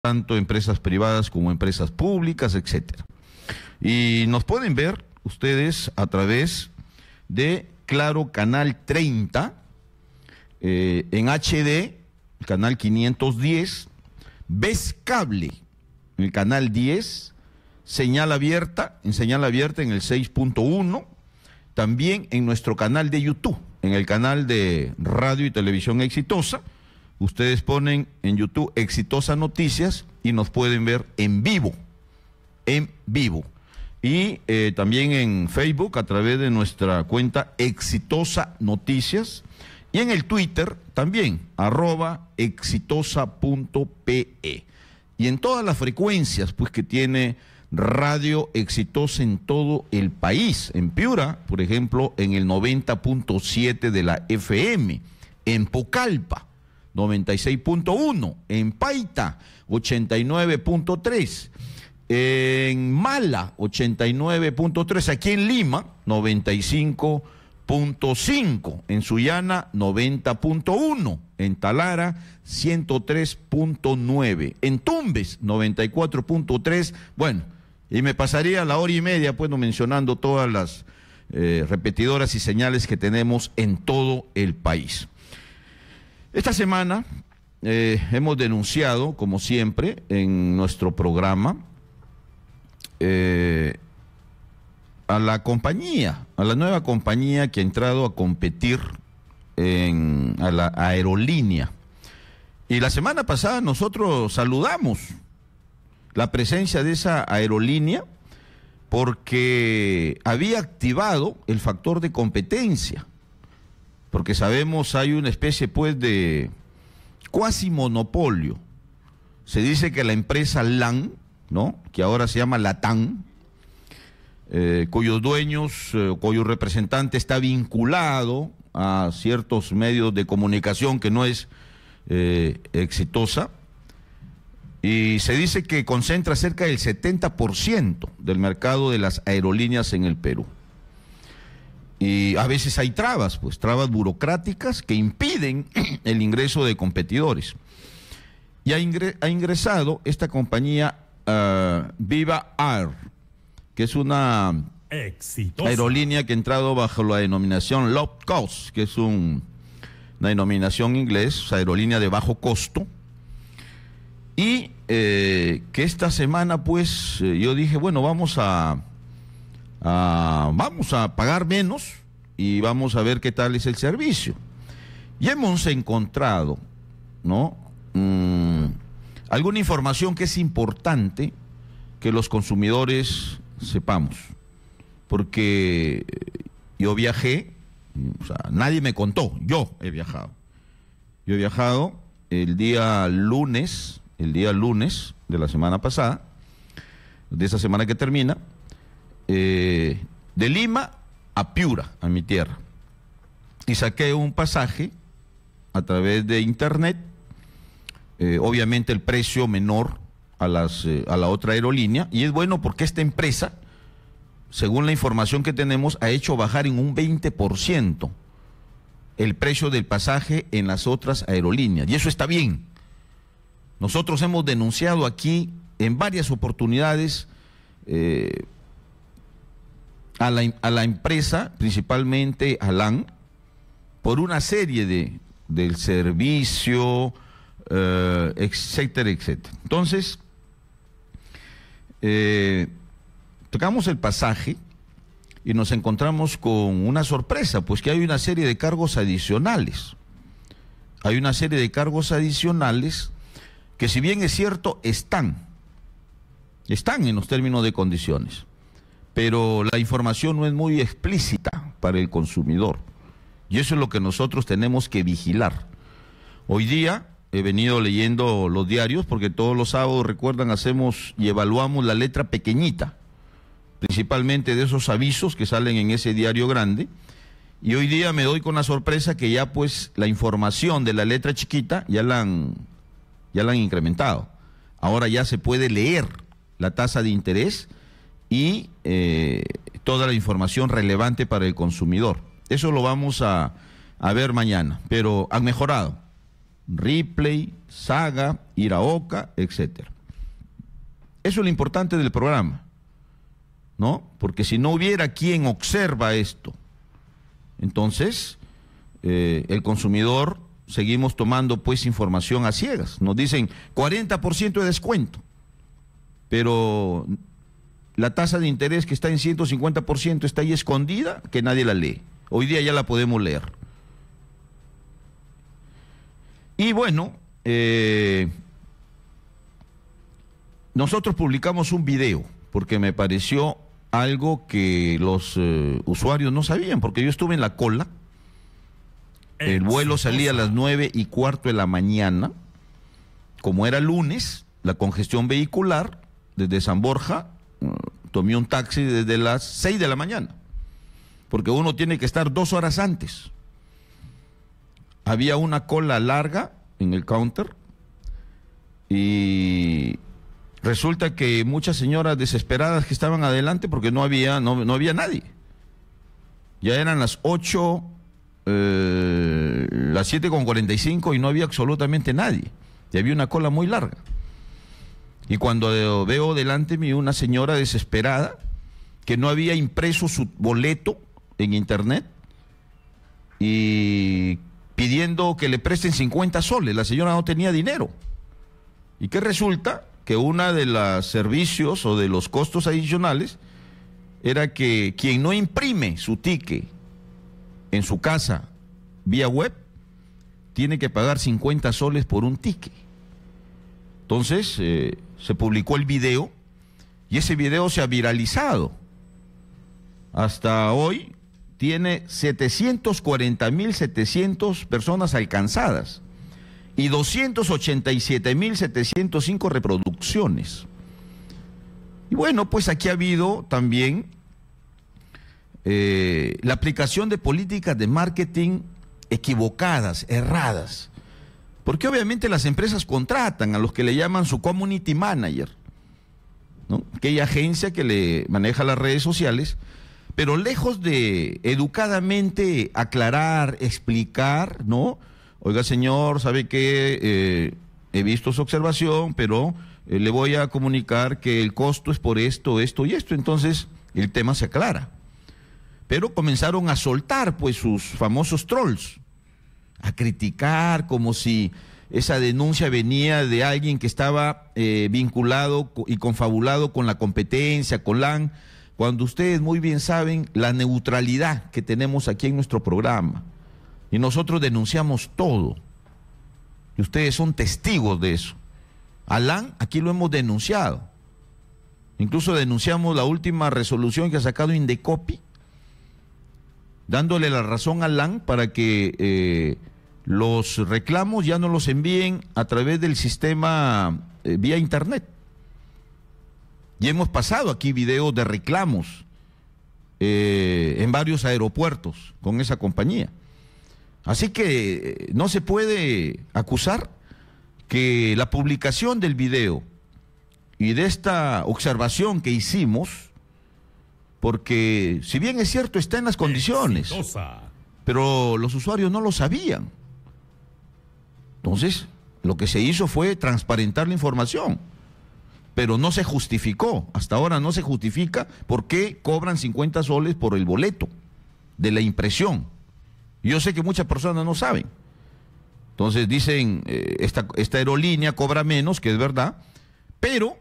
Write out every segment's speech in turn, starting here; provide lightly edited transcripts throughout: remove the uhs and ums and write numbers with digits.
tanto empresas privadas como empresas públicas, etcétera. Y nos pueden ver ustedes a través de Claro Canal 30, en HD, el canal 510, Ves Cable, el canal 10, señal abierta en el 6.1, también en nuestro canal de YouTube, en el canal de Radio y Televisión Exitosa. Ustedes ponen en YouTube Exitosa Noticias y nos pueden ver en vivo, Y también en Facebook a través de nuestra cuenta Exitosa Noticias y en el Twitter también, @exitosa.pe. Y en todas las frecuencias pues que tiene Radio Exitosa en todo el país. En Piura, por ejemplo, en el 90.7 de la FM, en Pucallpa 96.1, en Paita 89.3, en Mala 89.3, aquí en Lima 95.5, en Sullana 90.1, en Talara 103.9, en Tumbes 94.3, bueno, y me pasaría la hora y media pues mencionando todas las repetidoras y señales que tenemos en todo el país. Esta semana hemos denunciado, como siempre, en nuestro programa, a la nueva compañía que ha entrado a competir a la aerolínea. Y la semana pasada nosotros saludamos la presencia de esa aerolínea porque había activado el factor de competencia. Porque sabemos hay una especie pues de cuasi monopolio. Se dice que la empresa LAN, ¿no?, que ahora se llama LATAM, cuyos dueños, cuyo representante está vinculado a ciertos medios de comunicación que no es Exitosa, y se dice que concentra cerca del 70% del mercado de las aerolíneas en el Perú. Y a veces hay trabas burocráticas que impiden el ingreso de competidores. Y ha ingresado esta compañía Viva Air, que es una aerolínea que ha entrado bajo la denominación low cost, que es una denominación inglés, aerolínea de bajo costo. Y que esta semana pues yo dije, bueno, vamos a pagar menos y vamos a ver qué tal es el servicio. Y hemos encontrado, ¿no?, alguna información que es importante que los consumidores sepamos. Porque yo viajé, o sea, nadie me contó, yo he viajado. Yo he viajado el día lunes de la semana pasada, de esa semana que termina, de Lima a Piura, a mi tierra, y saqué un pasaje a través de internet, obviamente el precio menor a la otra aerolínea, y es bueno porque esta empresa, según la información que tenemos, ha hecho bajar en un 20% el precio del pasaje en las otras aerolíneas, y eso está bien. Nosotros hemos denunciado aquí en varias oportunidades a la empresa, principalmente a LAN, por una serie del servicio, etcétera, etcétera. Entonces, tocamos el pasaje y nos encontramos con una sorpresa, pues que hay una serie de cargos adicionales. Hay una serie de cargos adicionales que, si bien es cierto, están en los términos de condiciones, pero la información no es muy explícita para el consumidor. Y eso es lo que nosotros tenemos que vigilar. Hoy día he venido leyendo los diarios, porque todos los sábados, recuerdan, hacemos y evaluamos la letra pequeñita, principalmente de esos avisos que salen en ese diario grande. Y hoy día me doy con la sorpresa que ya pues la información de la letra chiquita ya la han incrementado. Ahora ya se puede leer la tasa de interés y toda la información relevante para el consumidor. Eso lo vamos a ver mañana, pero han mejorado. Ripley, Saga, Iraoka, etcétera. Eso es lo importante del programa, ¿no? Porque si no hubiera quien observa esto, entonces el consumidor seguimos tomando pues información a ciegas. Nos dicen 40% de descuento, pero la tasa de interés que está en 150% está ahí escondida, que nadie la lee. Hoy día ya la podemos leer. Y bueno, nosotros publicamos un video porque me pareció algo que los usuarios no sabían, porque yo estuve en la cola. El vuelo salía a las 9:15 de la mañana. Como era lunes, la congestión vehicular desde San Borja, tomé un taxi desde las 6 de la mañana, porque uno tiene que estar 2 horas antes. Había una cola larga en el counter y resulta que muchas señoras desesperadas que estaban adelante porque no había nadie. Ya eran las 8, las 7:45 y no había absolutamente nadie. Y había una cola muy larga. Y cuando veo delante mío una señora desesperada que no había impreso su boleto en internet y pidiendo que le presten 50 soles, la señora no tenía dinero. ¿Y qué resulta? Que una de los servicios o de los costos adicionales era que quien no imprime su ticket en su casa vía web tiene que pagar 50 soles por un ticket. Entonces se publicó el video y ese video se ha viralizado. Hasta hoy tiene 740.700 personas alcanzadas y 287.705 reproducciones. Y bueno, pues aquí ha habido también la aplicación de políticas de marketing equivocadas, erradas. Porque obviamente las empresas contratan a los que le llaman su community manager, ¿no? Aquella agencia que le maneja las redes sociales, pero lejos de educadamente aclarar, explicar, ¿no? Oiga, señor, ¿sabe qué? He visto su observación, pero le voy a comunicar que el costo es por esto, esto y esto. Entonces, el tema se aclara. Pero comenzaron a soltar, pues, sus famosos trolls, a criticar como si esa denuncia venía de alguien que estaba vinculado y confabulado con la competencia, con LAN, cuando ustedes muy bien saben la neutralidad que tenemos aquí en nuestro programa. Y nosotros denunciamos todo. Y ustedes son testigos de eso. A LAN aquí lo hemos denunciado. Incluso denunciamos la última resolución que ha sacado Indecopi, dándole la razón a LAN para que los reclamos ya no los envíen a través del sistema vía internet. Y hemos pasado aquí videos de reclamos en varios aeropuertos con esa compañía. Así que no se puede acusar que la publicación del video y de esta observación que hicimos, porque si bien es cierto está en las condiciones, pero los usuarios no lo sabían. Entonces, lo que se hizo fue transparentar la información, pero no se justificó, hasta ahora no se justifica por qué cobran 50 soles por el boleto de la impresión. Yo sé que muchas personas no saben. Entonces dicen, esta aerolínea cobra menos, que es verdad, pero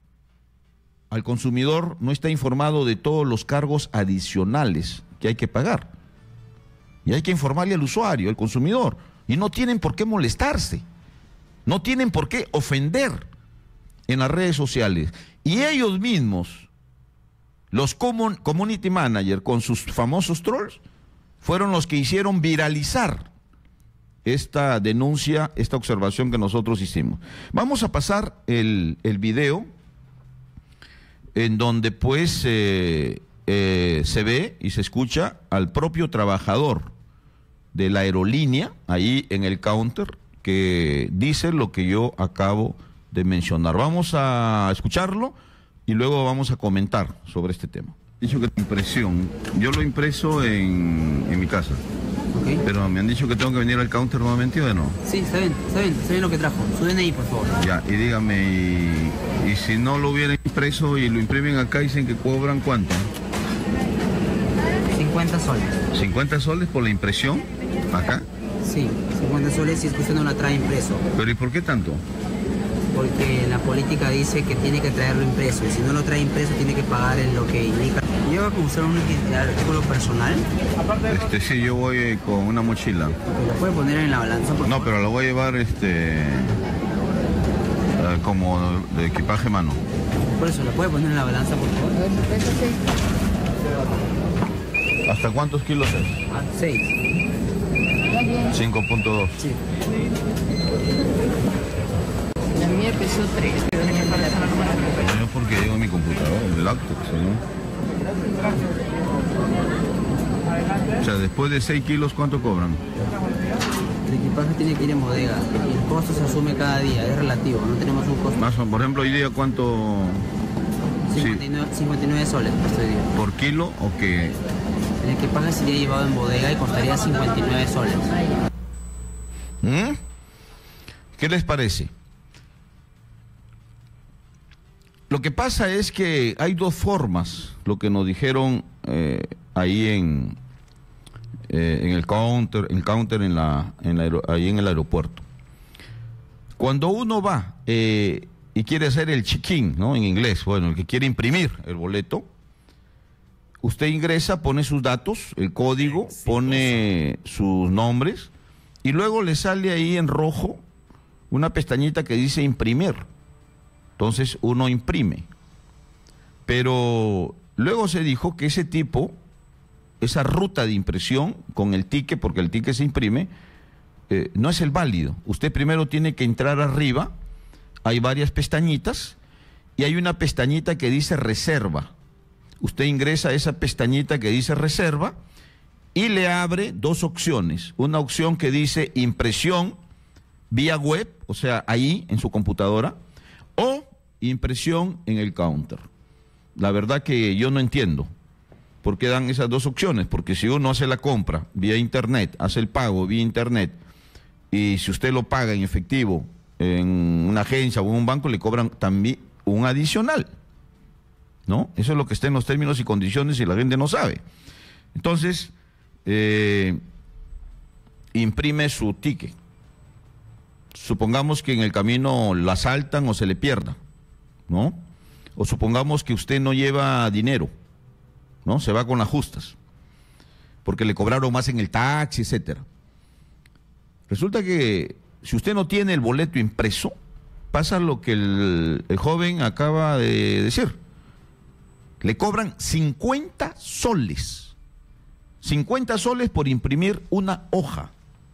al consumidor no está informado de todos los cargos adicionales que hay que pagar. Y hay que informarle al usuario, al consumidor. Y no tienen por qué molestarse. No tienen por qué ofender en las redes sociales. Y ellos mismos, los community manager con sus famosos trolls, fueron los que hicieron viralizar esta denuncia, esta observación que nosotros hicimos. Vamos a pasar el video en donde pues se ve y se escucha al propio trabajador de la aerolínea ahí en el counter que dice lo que yo acabo de mencionar. Vamos a escucharlo y luego vamos a comentar sobre este tema. Dicho que la impresión, yo lo impreso en mi casa. ¿ok? Pero me han dicho que tengo que venir al counter nuevamente, ¿o no? Sí, está bien lo que trajo. Su DNI, por favor. Ya, y dígame, y si no lo hubiera impreso y lo imprimen acá, dicen que cobran ¿cuánto? 50 soles. ¿50 soles por la impresión acá? Sí, 50 soles si es que usted no la trae impreso. ¿Pero y por qué tanto? Porque la política dice que tiene que traerlo impreso y si no lo trae impreso tiene que pagar en lo que indica. ¿Lleva con usted un artículo personal? Sí, yo voy con una mochila. ¿Lo puede poner en la balanza? No, pero la voy a llevar como de equipaje mano. Por eso, ¿lo puede poner en la balanza, por favor? ¿Hasta cuántos kilos es? 6. 5.2. Sí. La mía pesó 3. Yo porque llevo mi computador, el laptop, ¿no? O sea, después de 6 kilos, ¿cuánto cobran? El equipaje tiene que ir en bodega y el costo se asume cada día, es relativo, no tenemos un costo. Más o, por ejemplo, hoy día, ¿cuánto? 59 soles este día. ¿Por kilo o qué? El equipaje sería llevado en bodega y costaría 59 soles. ¿Qué les parece? Lo que pasa es que hay dos formas, lo que nos dijeron ahí en el counter, ahí en el aeropuerto. Cuando uno va y quiere hacer el check-in, ¿no? En inglés, bueno, el que quiere imprimir el boleto, usted ingresa, pone sus datos, el código, pone sus nombres y luego le sale ahí en rojo una pestañita que dice imprimir. Entonces uno imprime. Pero luego se dijo que esa ruta de impresión con el ticket, porque el ticket se imprime, no es el válido. Usted primero tiene que entrar arriba, hay varias pestañitas y hay una pestañita que dice reserva. Usted ingresa a esa pestañita que dice reserva y le abre dos opciones. Una opción que dice impresión vía web, o sea, ahí en su computadora, o impresión en el counter. La verdad que yo no entiendo por qué dan esas dos opciones, porque si uno hace la compra vía internet, hace el pago vía internet, y si usted lo paga en efectivo en una agencia o en un banco, le cobran también un adicional, ¿no? Eso es lo que está en los términos y condiciones y la gente no sabe. Entonces, imprime su ticket. Supongamos que en el camino la asaltan o se le pierda, ¿no? O supongamos que usted no lleva dinero, ¿no? Se va con las justas, porque le cobraron más en el taxi, etcétera. Resulta que si usted no tiene el boleto impreso, pasa lo que el joven acaba de decir. Le cobran 50 soles. 50 soles por imprimir una hoja,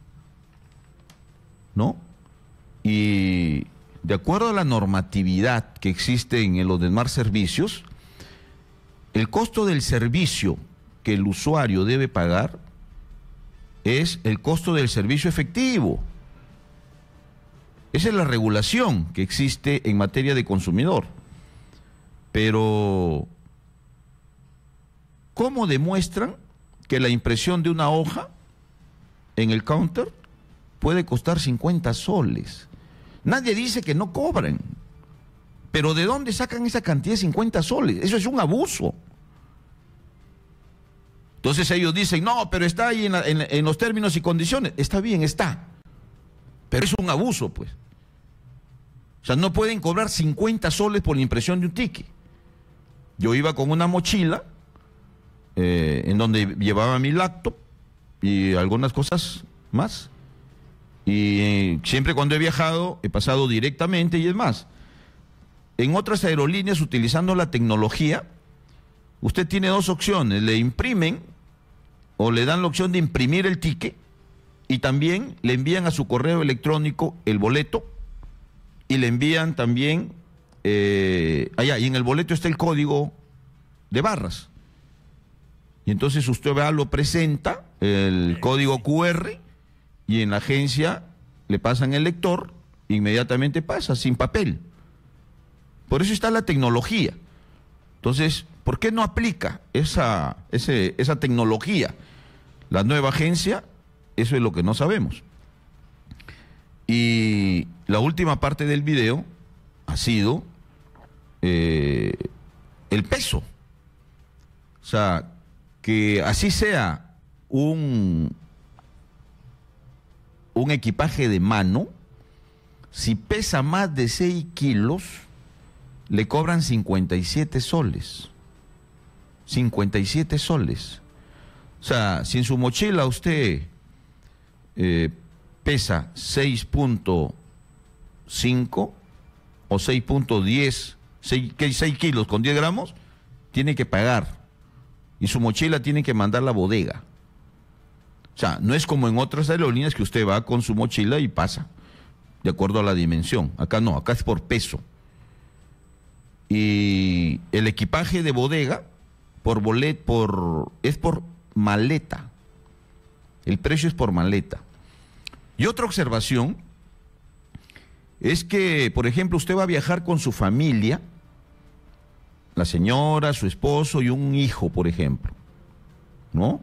¿no? Y de acuerdo a la normatividad que existe en los demás servicios, el costo del servicio que el usuario debe pagar es el costo del servicio efectivo. Esa es la regulación que existe en materia de consumidor. Pero, ¿cómo demuestran que la impresión de una hoja en el counter puede costar 50 soles? Nadie dice que no cobren, pero ¿de dónde sacan esa cantidad de 50 soles? Eso es un abuso. Entonces ellos dicen, no, pero está ahí en los términos y condiciones. Está bien, está, pero es un abuso, pues. O sea, no pueden cobrar 50 soles por la impresión de un ticket. Yo iba con una mochila en donde llevaba mi laptop y algunas cosas más. Y siempre cuando he viajado he pasado directamente, y es más, en otras aerolíneas utilizando la tecnología, usted tiene dos opciones: le imprimen o le dan la opción de imprimir el ticket y también le envían a su correo electrónico el boleto y le envían también, allá, y en el boleto está el código de barras. Y entonces usted va, lo presenta, el código QR, y en la agencia le pasan el lector, inmediatamente pasa, sin papel. Por eso está la tecnología. Entonces, ¿por qué no aplica esa tecnología la nueva agencia Eso es lo que no sabemos. Y la última parte del video ha sido el peso. O sea, que así sea un equipaje de mano, si pesa más de 6 kilos, le cobran 57 soles. 57 soles. O sea, si en su mochila usted pesa 6.5 o 6.10, 6 kilos con 10 gramos, tiene que pagar. Y su mochila tiene que mandar a la bodega. O sea, no es como en otras aerolíneas que usted va con su mochila y pasa, de acuerdo a la dimensión. Acá no, acá es por peso. Y el equipaje de bodega es por maleta. El precio es por maleta. Y otra observación es que, por ejemplo, usted va a viajar con su familia, la señora, su esposo y un hijo, por ejemplo, ¿no?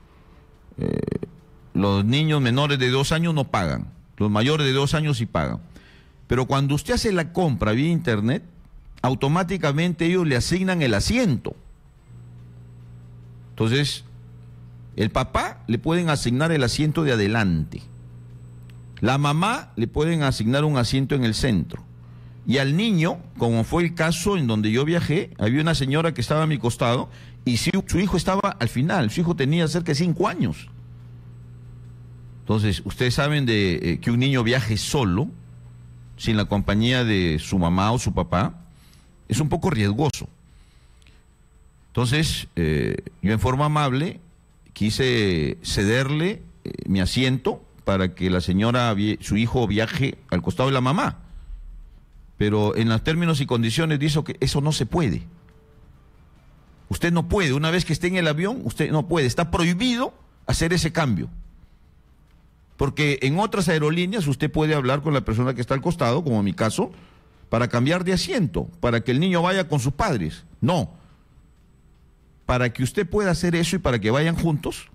Los niños menores de 2 años no pagan, los mayores de 2 años sí pagan. Pero cuando usted hace la compra vía internet, automáticamente ellos le asignan el asiento. Entonces, el papá le pueden asignar el asiento de adelante. La mamá le pueden asignar un asiento en el centro. Y al niño, como fue el caso en donde yo viajé, había una señora que estaba a mi costado y su hijo estaba al final. Su hijo tenía cerca de 5 años. Entonces, ustedes saben de que un niño viaje solo, sin la compañía de su mamá o su papá, es un poco riesgoso. Entonces, yo en forma amable quise cederle mi asiento para que la señora, su hijo, viaje al costado de la mamá. Pero en los términos y condiciones dice que eso no se puede. Usted no puede, una vez que esté en el avión, usted no puede, está prohibido hacer ese cambio. Porque en otras aerolíneas usted puede hablar con la persona que está al costado, como en mi caso, para cambiar de asiento, para que el niño vaya con sus padres. No. Para que usted pueda hacer eso y para que vayan juntos,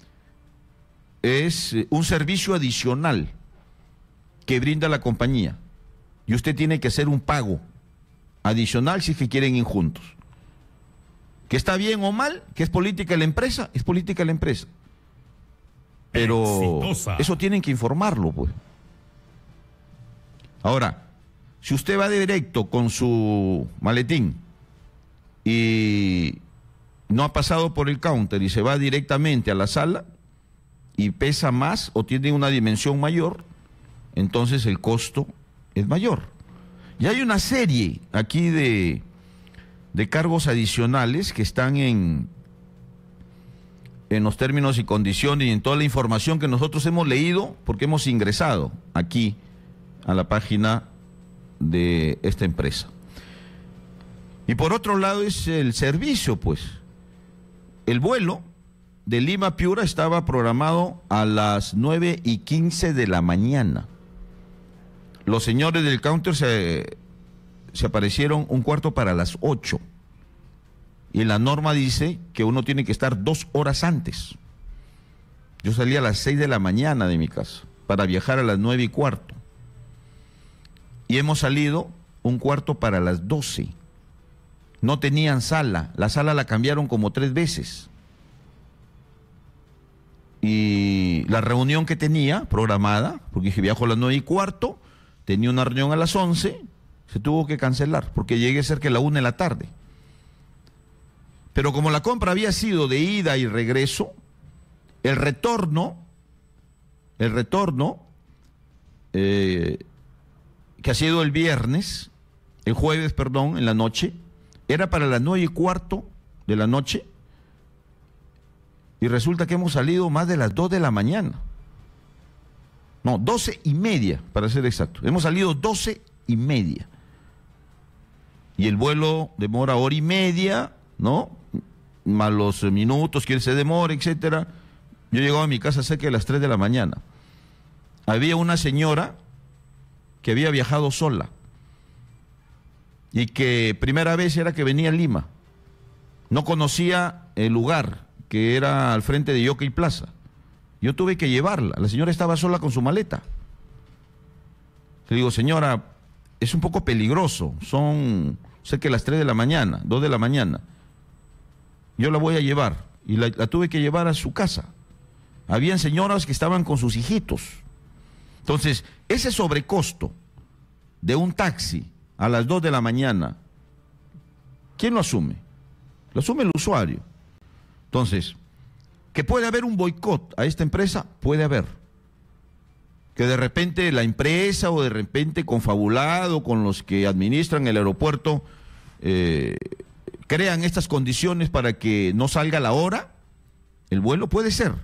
es un servicio adicional que brinda la compañía. Y usted tiene que hacer un pago adicional si es que quieren ir juntos. Que está bien o mal, que es política de la empresa, es política de la empresa. Pero eso tienen que informarlo, pues. Ahora, si usted va directo con su maletín y no ha pasado por el counter y se va directamente a la sala y pesa más o tiene una dimensión mayor, entonces el costo es mayor. Y hay una serie aquí de cargos adicionales que están en los términos y condiciones y en toda la información que nosotros hemos leído porque hemos ingresado aquí a la página de esta empresa. Y por otro lado es el servicio, pues. El vuelo de Lima a Piura estaba programado a las 9:15 de la mañana. Los señores del counter se aparecieron 7:45. Y la norma dice que uno tiene que estar 2 horas antes. Yo salí a las 6 de la mañana de mi casa para viajar a las 9:15. Y hemos salido 11:45. No tenían sala. La sala la cambiaron como 3 veces. Y la reunión que tenía programada, porque dije viajo a las 9:15, tenía una reunión a las 11, se tuvo que cancelar porque llegué cerca de la 1 de la tarde. Pero como la compra había sido de ida y regreso, el retorno, que ha sido el jueves, en la noche, era para las 9:15 de la noche, y resulta que hemos salido más de las 2 de la mañana. No, 12:30, para ser exacto. Hemos salido 12:30. Y el vuelo demora 1:30, ¿no? Más los minutos que él se demora, etcétera. Yo llegaba a mi casa cerca de las 3 de la mañana. Había una señora que había viajado sola y que primera vez era que venía a Lima. No conocía el lugar, que era al frente de Yockey Plaza. Yo tuve que llevarla. La señora estaba sola con su maleta. Le digo, señora, es un poco peligroso. Son, sé que las 3 de la mañana, 2 de la mañana. Yo la voy a llevar. Y la tuve que llevar a su casa. Habían señoras que estaban con sus hijitos. Entonces, ese sobrecosto de un taxi a las 2 de la mañana, ¿quién lo asume? Lo asume el usuario. Entonces, ¿que puede haber un boicot a esta empresa? Puede haber. Que de repente la empresa o de repente confabulado con los que administran el aeropuerto crean estas condiciones para que no salga a la hora, el vuelo puede ser.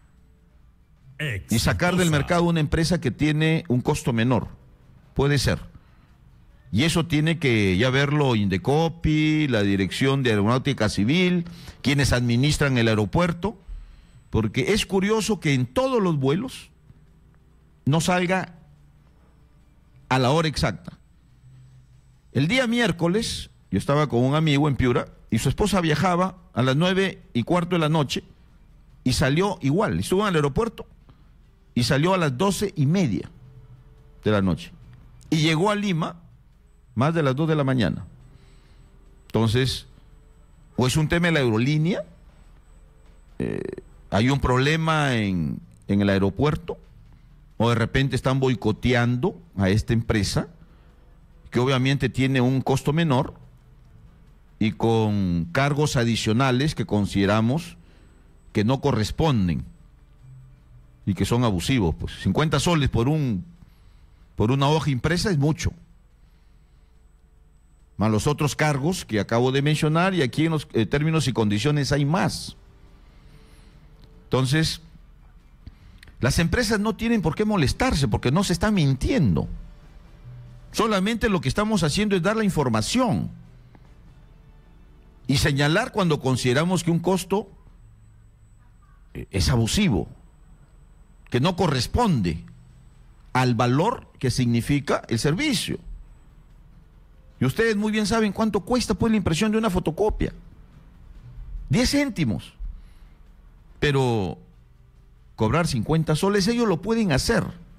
Y sacar del mercado una empresa que tiene un costo menor, puede ser. Y eso tiene que ya verlo Indecopi, la Dirección de Aeronáutica Civil, quienes administran el aeropuerto, porque es curioso que en todos los vuelos no salga a la hora exacta. El día miércoles, yo estaba con un amigo en Piura y su esposa viajaba a las 9:15 de la noche y salió igual, estuvo en el aeropuerto y salió a las 12:30 de la noche y llegó a Lima más de las 2 de la mañana. Entonces, o es un tema de la aerolínea, hay un problema en el aeropuerto, o de repente están boicoteando a esta empresa, que obviamente tiene un costo menor y con cargos adicionales que consideramos que no corresponden y que son abusivos. Pues 50 soles por una hoja impresa es mucho. Más los otros cargos que acabo de mencionar, y aquí en los términos y condiciones hay más. Entonces, las empresas no tienen por qué molestarse porque no se está mintiendo. Solamente lo que estamos haciendo es dar la información y señalar cuando consideramos que un costo es abusivo, que no corresponde al valor que significa el servicio. Y ustedes muy bien saben cuánto cuesta pues la impresión de una fotocopia. 10 céntimos. Pero cobrar 50 soles, ellos lo pueden hacer.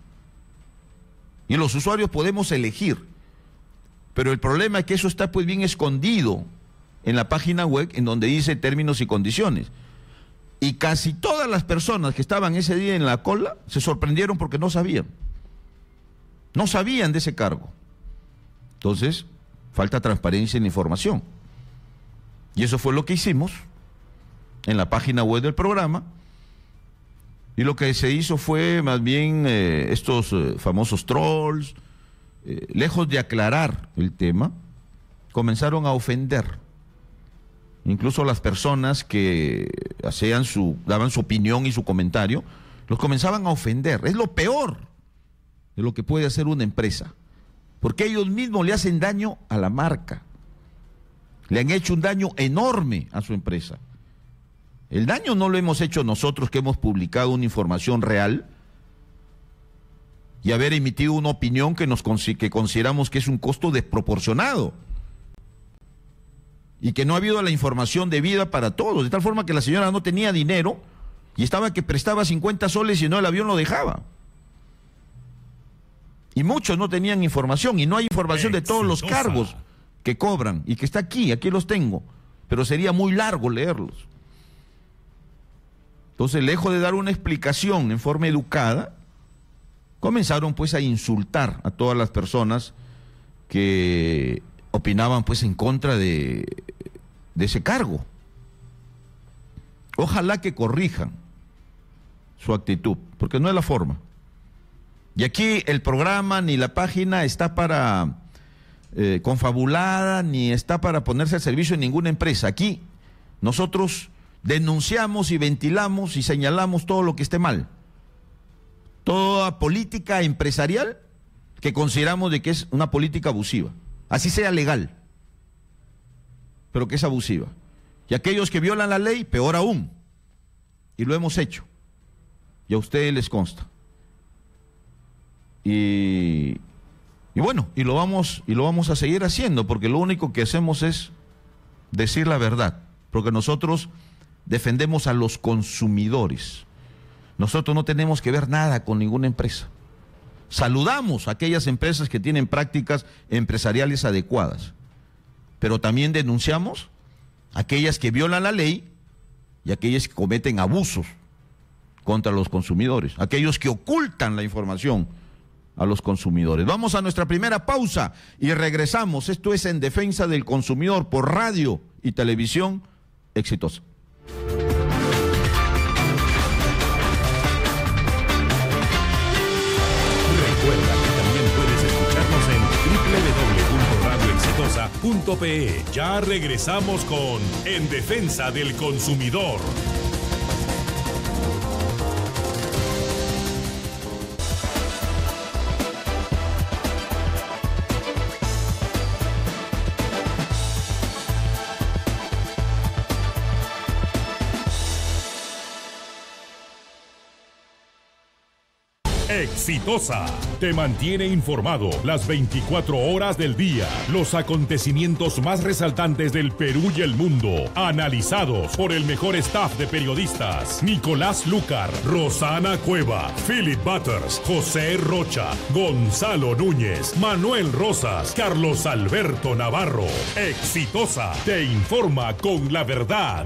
Y los usuarios podemos elegir. Pero el problema es que eso está pues bien escondido en la página web en donde dice términos y condiciones. Y casi todas las personas que estaban ese día en la cola se sorprendieron porque no sabían. No sabían de ese cargo. Entonces, falta transparencia en la información. Y eso fue lo que hicimos en la página web del programa. Y lo que se hizo fue más bien estos famosos trolls, lejos de aclarar el tema, comenzaron a ofender. Incluso las personas que daban su opinión y su comentario, los comenzaban a ofender. Es lo peor de lo que puede hacer una empresa. Porque ellos mismos le hacen daño a la marca. Le han hecho un daño enorme a su empresa. El daño no lo hemos hecho nosotros, que hemos publicado una información real y haber emitido una opinión que consideramos que es un costo desproporcionado y que no ha habido la información debida para todos, de tal forma que la señora no tenía dinero y estaba que prestaba 50 soles y no, el avión lo dejaba. Y muchos no tenían información, y no hay información de todos los cargos que cobran, y que está aquí los tengo, pero sería muy largo leerlos. Entonces, lejos de dar una explicación en forma educada, comenzaron pues a insultar a todas las personas que opinaban pues en contra de ese cargo. Ojalá que corrijan su actitud, porque no es la forma. Y aquí el programa ni la página está para confabulada, ni está para ponerse al servicio de ninguna empresa. Aquí nosotros denunciamos y ventilamos y señalamos todo lo que esté mal. Toda política empresarial que consideramos de que es una política abusiva, así sea legal, pero que es abusiva. Y aquellos que violan la ley, peor aún. Y lo hemos hecho. Y a ustedes les consta. Y bueno, y lo vamos a seguir haciendo, porque lo único que hacemos es decir la verdad, porque nosotros defendemos a los consumidores, Nosotros no tenemos que ver nada con ninguna empresa. Saludamos a aquellas empresas que tienen prácticas empresariales adecuadas, pero también denunciamos aquellas que violan la ley y aquellas que cometen abusos contra los consumidores, aquellos que ocultan la información a los consumidores. Vamos a nuestra primera pausa y regresamos. Esto es En Defensa del Consumidor por radio y televisión Exitosa. Recuerda que también puedes escucharnos en www.radioexitosa.pe. Ya regresamos con En Defensa del Consumidor. Exitosa te mantiene informado las 24 horas del día. Los acontecimientos más resaltantes del Perú y el mundo, analizados por el mejor staff de periodistas: Nicolás Lucar, Rosana Cueva, Philip Butters, José Rocha, Gonzalo Núñez, Manuel Rosas, Carlos Alberto Navarro. Exitosa te informa con la verdad.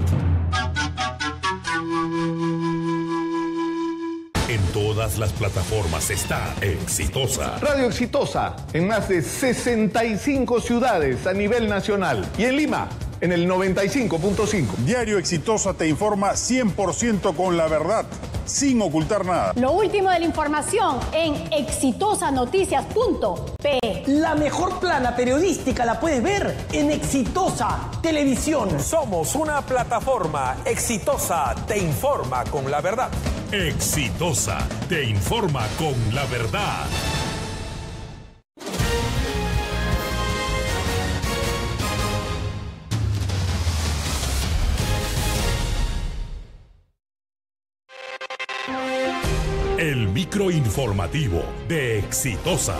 En todas las plataformas está Exitosa. Radio Exitosa en más de 65 ciudades a nivel nacional y en Lima en el 95.5. Diario Exitosa te informa 100% con la verdad, sin ocultar nada. Lo último de la información en exitosanoticias.pe. La mejor plana periodística la puedes ver en Exitosa Televisión. Somos una plataforma. Exitosa te informa con la verdad. Exitosa te informa con la verdad. El microinformativo de Exitosa.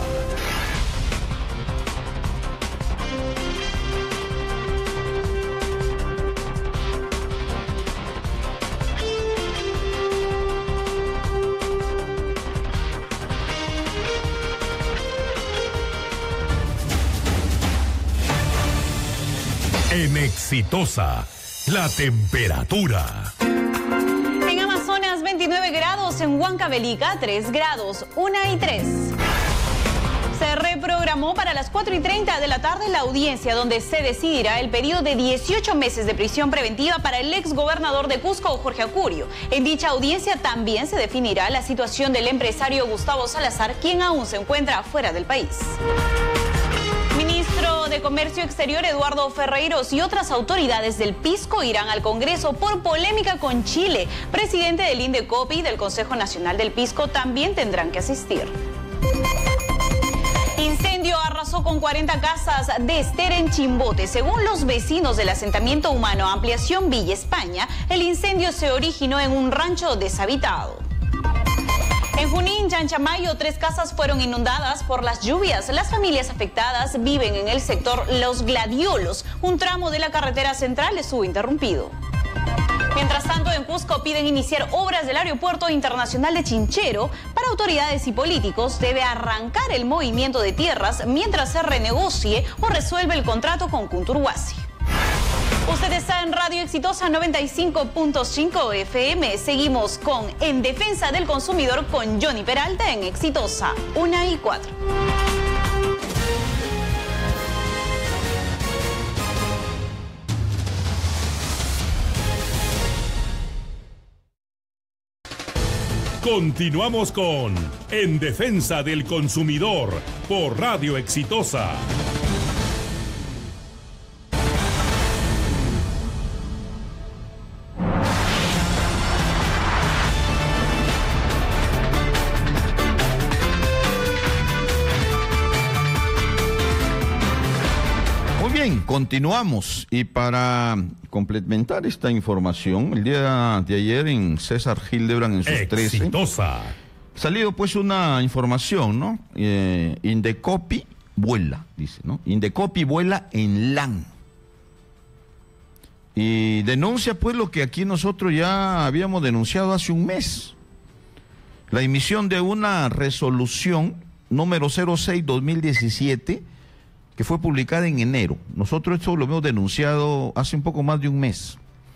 En Exitosa, la temperatura. En Amazonas, 29 grados, en Huancavelica, 3 grados, 1:03. Se reprogramó para las 4:30 de la tarde la audiencia donde se decidirá el pedido de 18 meses de prisión preventiva para el exgobernador de Cusco, Jorge Acurio. En dicha audiencia también se definirá la situación del empresario Gustavo Salazar, quien aún se encuentra fuera del país. Ministro de Comercio Exterior Eduardo Ferreiros y otras autoridades del Pisco irán al Congreso por polémica con Chile. Presidente del Indecopi y del Consejo Nacional del Pisco también tendrán que asistir. Incendio arrasó con 40 casas de Ester en Chimbote. Según los vecinos del asentamiento humano Ampliación Villa España, el incendio se originó en un rancho deshabitado. En Junín, Chanchamayo, 3 casas fueron inundadas por las lluvias. Las familias afectadas viven en el sector Los Gladiolos. Un tramo de la carretera central estuvo interrumpido. Mientras tanto, en Cusco piden iniciar obras del Aeropuerto Internacional de Chinchero. Para autoridades y políticos debe arrancar el movimiento de tierras mientras se renegocie o resuelve el contrato con Kunturhuasi. Usted está en Radio Exitosa 95.5 FM. Seguimos con En Defensa del Consumidor con Johnny Peralta en Exitosa 1:04. Continuamos con En Defensa del Consumidor por Radio Exitosa. Continuamos y para complementar esta información, el día de ayer en César Hildebrand en sus Exitosa. 13 salido pues una información, ¿no? Indecopi vuela, dice, ¿no? Indecopi vuela en LAN. Y denuncia pues lo que aquí nosotros ya habíamos denunciado hace un mes. la emisión de una resolución número 06-2017 que fue publicada en enero. Nosotros esto lo hemos denunciado hace un poco más de un mes.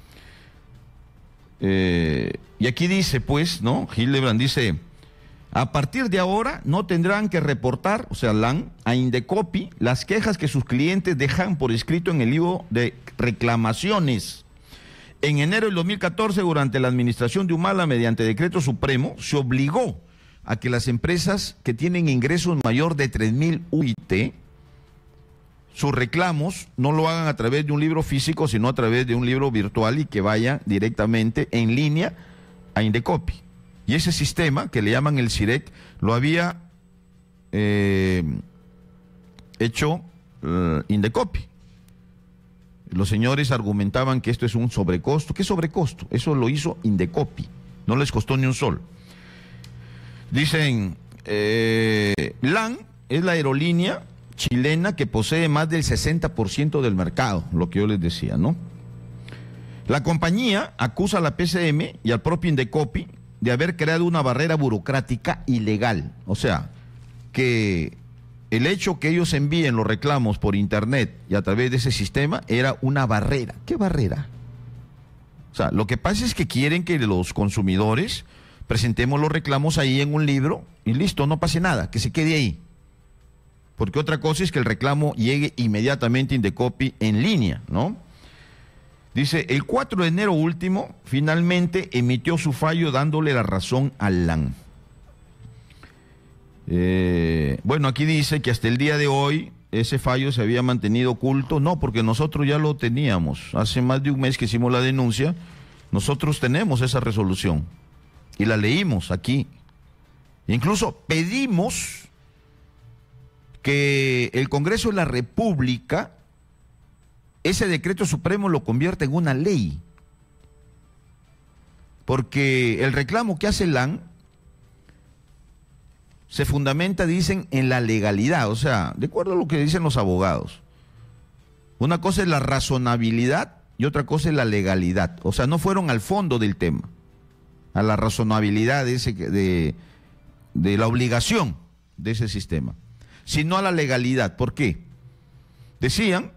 Y aquí dice, pues, ¿no? Hildebrand dice, a partir de ahora no tendrán que reportar, o sea, LAN, a Indecopi las quejas que sus clientes dejan por escrito en el libro de reclamaciones. En enero del 2014, durante la administración de Humala, mediante decreto supremo, se obligó a que las empresas que tienen ingresos mayor de 3.000 UIT, sus reclamos no lo hagan a través de un libro físico, sino a través de un libro virtual y que vaya directamente en línea a Indecopi. Y ese sistema, que le llaman el CIREC, lo había hecho Indecopi. Los señores argumentaban que esto es un sobrecosto. ¿Qué sobrecosto? Eso lo hizo Indecopi. No les costó ni un sol. Dicen, LAN es la aerolínea chilena que posee más del 60% del mercado, lo que yo les decía, ¿no? La compañía acusa a la PCM y al propio Indecopi de haber creado una barrera burocrática ilegal. O sea, que el hecho que ellos envíen los reclamos por internet y a través de ese sistema era una barrera. ¿Qué barrera? O sea, lo que pasa es que quieren que los consumidores presentemos los reclamos ahí en un libro y listo, no pase nada, que se quede ahí. Porque otra cosa es que el reclamo llegue inmediatamente a Indecopi en línea, ¿no? Dice, el 4 de enero último, finalmente emitió su fallo dándole la razón al LAN. Bueno, aquí dice que hasta el día de hoy ese fallo se había mantenido oculto. No, porque nosotros ya lo teníamos. Hace más de un mes que hicimos la denuncia, nosotros tenemos esa resolución y la leímos aquí. Incluso pedimos que el Congreso de la República ese decreto supremo lo convierta en una ley. Porque el reclamo que hace LAN se fundamenta, dicen, en la legalidad, o sea, de acuerdo a lo que dicen los abogados. Una cosa es la razonabilidad y otra cosa es la legalidad. O sea, no fueron al fondo del tema, a la razonabilidad de la obligación de ese sistema, sino a la legalidad. ¿Por qué? Decían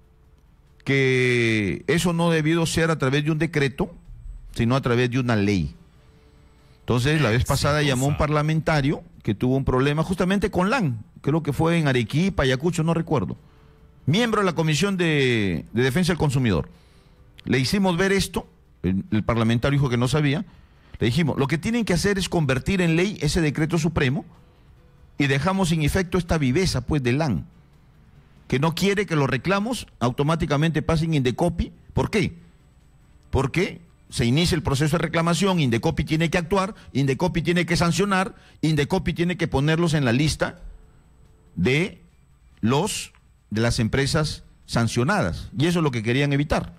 que eso no debió ser a través de un decreto, sino a través de una ley. Entonces, la vez pasada llamó un parlamentario que tuvo un problema justamente con LAN, creo que fue en Arequipa, Ayacucho, no recuerdo, miembro de la Comisión de Defensa del Consumidor. Le hicimos ver esto, el parlamentario dijo que no sabía, le dijimos, lo que tienen que hacer es convertir en ley ese decreto supremo y dejamos sin efecto esta viveza, pues, de LAN, que no quiere que los reclamos automáticamente pasen Indecopi. ¿Por qué? Porque se inicia el proceso de reclamación, Indecopi tiene que actuar, Indecopi tiene que sancionar, Indecopi tiene que ponerlos en la lista de las empresas sancionadas. Y eso es lo que querían evitar.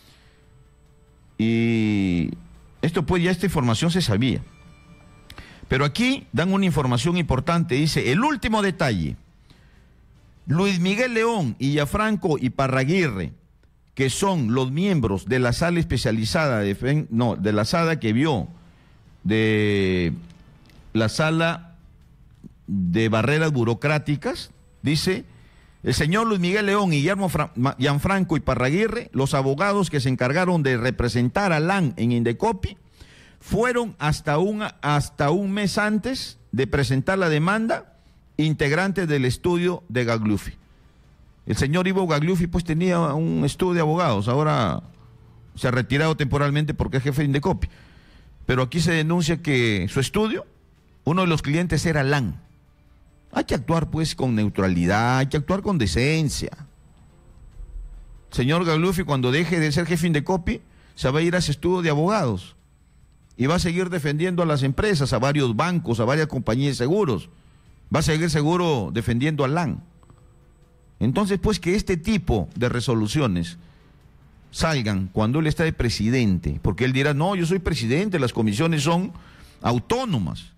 Y esto, pues, ya esta información se sabía. Pero aquí dan una información importante, dice, el último detalle. Luis Miguel León y Gianfranco Iparraguirre, que son los miembros de la sala especializada, de la sala que vio, de la sala de barreras burocráticas, dice, el señor Luis Miguel León y Gianfranco Iparraguirre, los abogados que se encargaron de representar a LAN en Indecopi, fueron hasta un mes antes de presentar la demanda, integrantes del estudio de Gagliuffi. El señor Ivo Gagliuffi, pues, tenía un estudio de abogados, ahora se ha retirado temporalmente porque es jefe de Indecopi. Pero aquí se denuncia que su estudio, uno de los clientes era LAN. Hay que actuar, pues, con neutralidad, hay que actuar con decencia. El señor Gagliuffi, cuando deje de ser jefe de Indecopi, se va a ir a ese estudio de abogados y va a seguir defendiendo a las empresas, a varios bancos, a varias compañías de seguros. Va a seguir seguro defendiendo a LAN. Entonces, pues, que este tipo de resoluciones salgan cuando él está de presidente, porque él dirá, no, yo soy presidente, las comisiones son autónomas.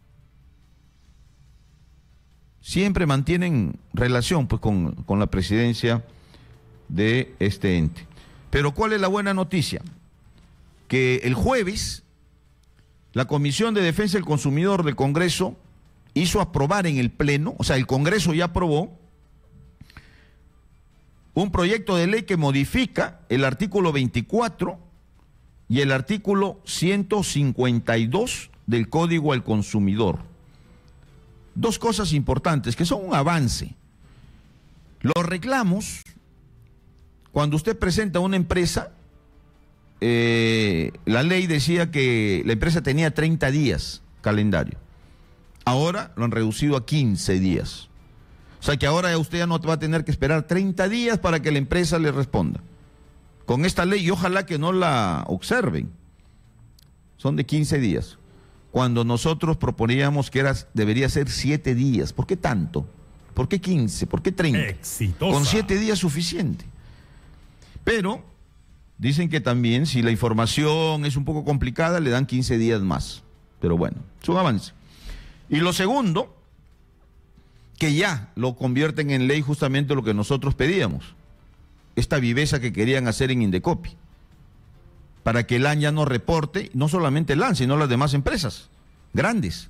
Siempre mantienen relación, pues, con la presidencia de este ente. Pero ¿cuál es la buena noticia? Que el jueves la Comisión de Defensa del Consumidor del Congreso hizo aprobar en el Pleno, o sea, el Congreso ya aprobó un proyecto de ley que modifica el artículo 24 y el artículo 152 del Código al Consumidor. Dos cosas importantes que son un avance. Los reclamos, cuando usted presenta una empresa, la ley decía que la empresa tenía 30 días calendario. Ahora lo han reducido a 15 días. O sea que ahora usted ya no va a tener que esperar 30 días para que la empresa le responda. Con esta ley, y ojalá que no la observen, son de 15 días. Cuando nosotros proponíamos que debería ser 7 días. ¿Por qué tanto? ¿Por qué 15? ¿Por qué 30? Exitosa. Con 7 días suficiente. Pero dicen que también si la información es un poco complicada, le dan 15 días más. Pero bueno, es un avance. Y lo segundo, que ya lo convierten en ley justamente lo que nosotros pedíamos. Esta viveza que querían hacer en Indecopi. Para que el LAN ya no reporte, no solamente el LAN, sino las demás empresas grandes.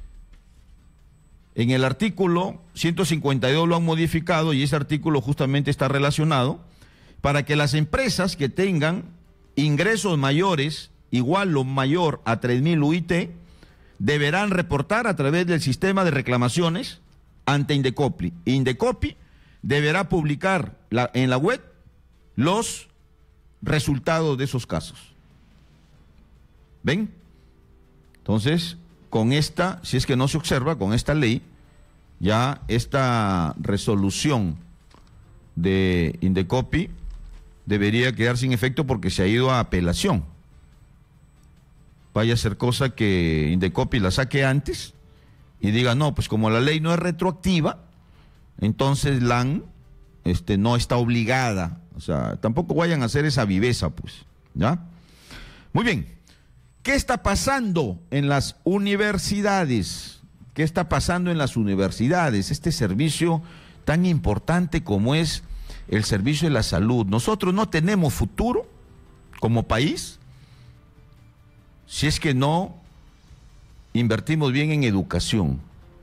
En el artículo 152 lo han modificado y ese artículo justamente está relacionado para que las empresas que tengan ingresos mayores, igual o mayor a 3.000 UIT, deberán reportar a través del sistema de reclamaciones ante Indecopi. Indecopi deberá publicar en la web los resultados de esos casos. ¿Ven? Entonces, con esta, si es que no se observa, con esta ley, ya esta resolución de Indecopi debería quedar sin efecto porque se ha ido a apelación. Vaya a ser cosa que Indecopi la saque antes y diga, no, pues como la ley no es retroactiva, entonces LAN no está obligada. O sea, tampoco vayan a hacer esa viveza, pues, ¿ya? Muy bien. ¿Qué está pasando en las universidades? ¿Qué está pasando en las universidades? Este servicio tan importante como es el servicio de la salud. Nosotros no tenemos futuro como país si es que no invertimos bien en educación.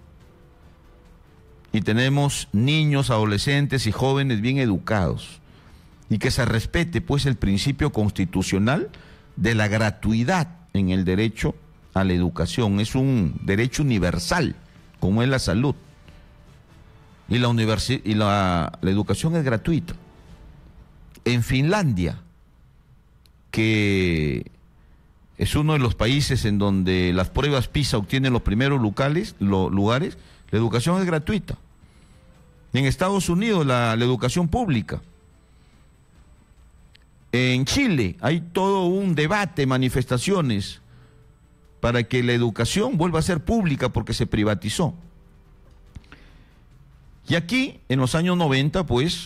Y tenemos niños, adolescentes y jóvenes bien educados. Y que se respete pues el principio constitucional de la gratuidad en el derecho a la educación. Es un derecho universal, como es la salud. Y la educación es gratuita. En Finlandia, que es uno de los países en donde las pruebas PISA obtienen los primeros lugares, la educación es gratuita. En Estados Unidos, la educación pública. En Chile hay todo un debate, manifestaciones, para que la educación vuelva a ser pública porque se privatizó. Y aquí, en los años 90, pues,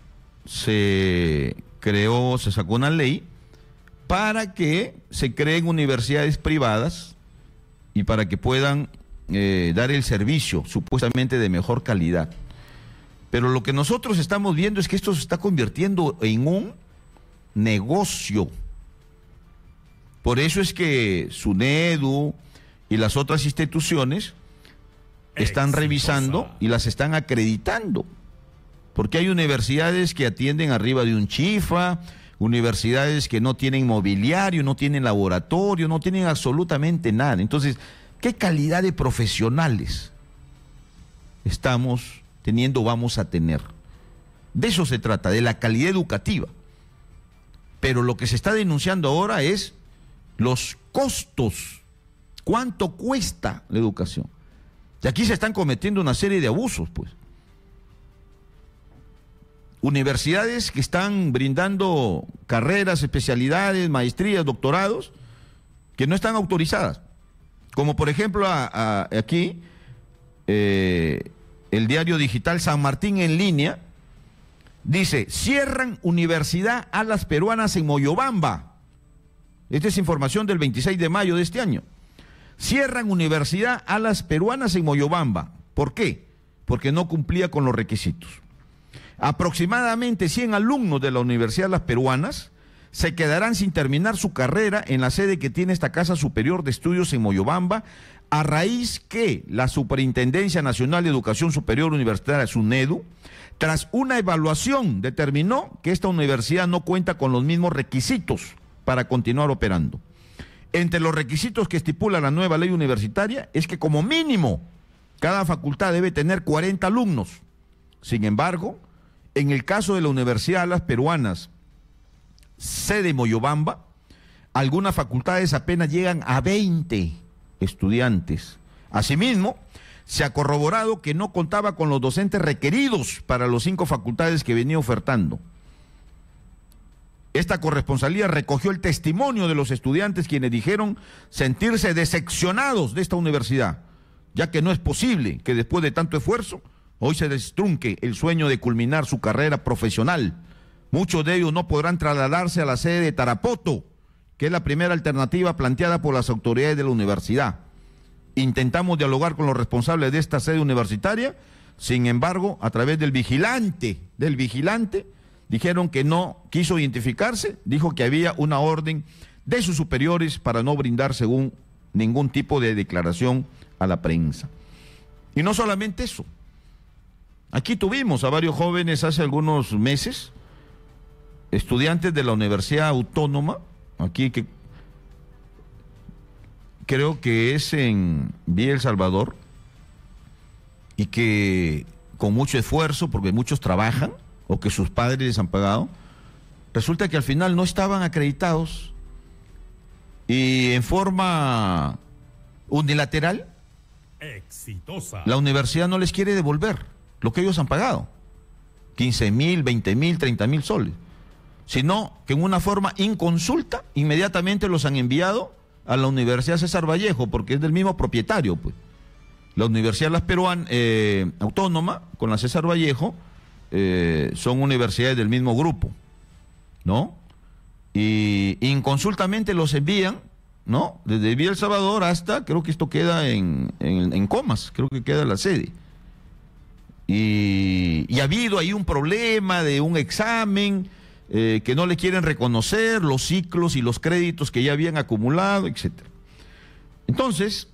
se sacó una ley para que se creen universidades privadas y para que puedan dar el servicio supuestamente de mejor calidad. Pero lo que nosotros estamos viendo es que esto se está convirtiendo en un negocio. Por eso es que SUNEDU y las otras instituciones están revisando y las están acreditando. Porque hay universidades que atienden arriba de un chifa, universidades que no tienen mobiliario, no tienen laboratorio, no tienen absolutamente nada. Entonces, ¿qué calidad de profesionales estamos teniendo, vamos a tener? De eso se trata, de la calidad educativa. Pero lo que se está denunciando ahora es los costos. ¿Cuánto cuesta la educación? Y aquí se están cometiendo una serie de abusos, pues. Universidades que están brindando carreras, especialidades, maestrías, doctorados, que no están autorizadas. Como por ejemplo aquí, el diario digital San Martín en línea, dice, cierran Universidad Alas Peruanas en Moyobamba. Esta es información del 26 de mayo de este año. Cierran Universidad Alas Peruanas en Moyobamba. ¿Por qué? Porque no cumplía con los requisitos. Aproximadamente 100 alumnos de la Universidad Alas Peruanas se quedarán sin terminar su carrera en la sede que tiene esta Casa Superior de Estudios en Moyobamba, a raíz que la Superintendencia Nacional de Educación Superior Universitaria, SUNEDU, tras una evaluación determinó que esta universidad no cuenta con los mismos requisitos para continuar operando. Entre los requisitos que estipula la nueva ley universitaria es que como mínimo cada facultad debe tener 40 alumnos. Sin embargo, en el caso de la Universidad de las Peruanas, sede Moyobamba, algunas facultades apenas llegan a 20 estudiantes. Asimismo, se ha corroborado que no contaba con los docentes requeridos para los 5 facultades que venía ofertando. Esta corresponsalía recogió el testimonio de los estudiantes quienes dijeron sentirse decepcionados de esta universidad, ya que no es posible que después de tanto esfuerzo hoy se destrunque el sueño de culminar su carrera profesional. Muchos de ellos no podrán trasladarse a la sede de Tarapoto, que es la primera alternativa planteada por las autoridades de la universidad. Intentamos dialogar con los responsables de esta sede universitaria, sin embargo, a través del vigilante, dijeron que no quiso identificarse, dijo que había una orden de sus superiores para no brindar según ningún tipo de declaración a la prensa. Y no solamente eso, aquí tuvimos a varios jóvenes hace algunos meses, estudiantes de la Universidad Autónoma, aquí que creo que es en Villa El Salvador, y que con mucho esfuerzo, porque muchos trabajan, o que sus padres les han pagado, resulta que al final no estaban acreditados, y en forma unilateral, exitosa, la universidad no les quiere devolver lo que ellos han pagado, 15.000, 20.000, 30.000 soles, sino que en una forma inconsulta, inmediatamente los han enviado a la Universidad César Vallejo, porque es del mismo propietario, pues. La Universidad de las Peruanas Autónoma con la César Vallejo son universidades del mismo grupo, ¿no? Y inconsultamente los envían, ¿no? Desde Villa El Salvador hasta, creo que esto queda en Comas, creo que queda la sede. Y ha habido ahí un problema de un examen que no le quieren reconocer, los ciclos y los créditos que ya habían acumulado, etcétera. Entonces,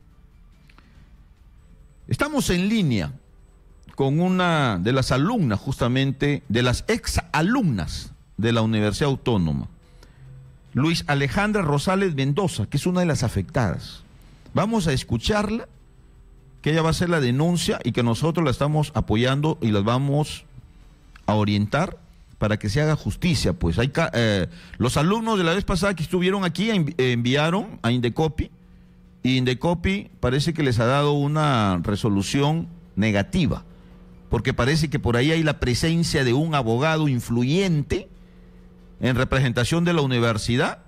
estamos en línea con una de las alumnas, justamente, de las exalumnas de la Universidad Autónoma, Luis Alejandra Rosales Mendoza, que es una de las afectadas. Vamos a escucharla, que ella va a hacer la denuncia y que nosotros la estamos apoyando y las vamos a orientar para que se haga justicia. Pues hay los alumnos de la vez pasada que estuvieron aquí enviaron a Indecopi, y Indecopi parece que les ha dado una resolución negativa, porque parece que por ahí hay la presencia de un abogado influyente en representación de la universidad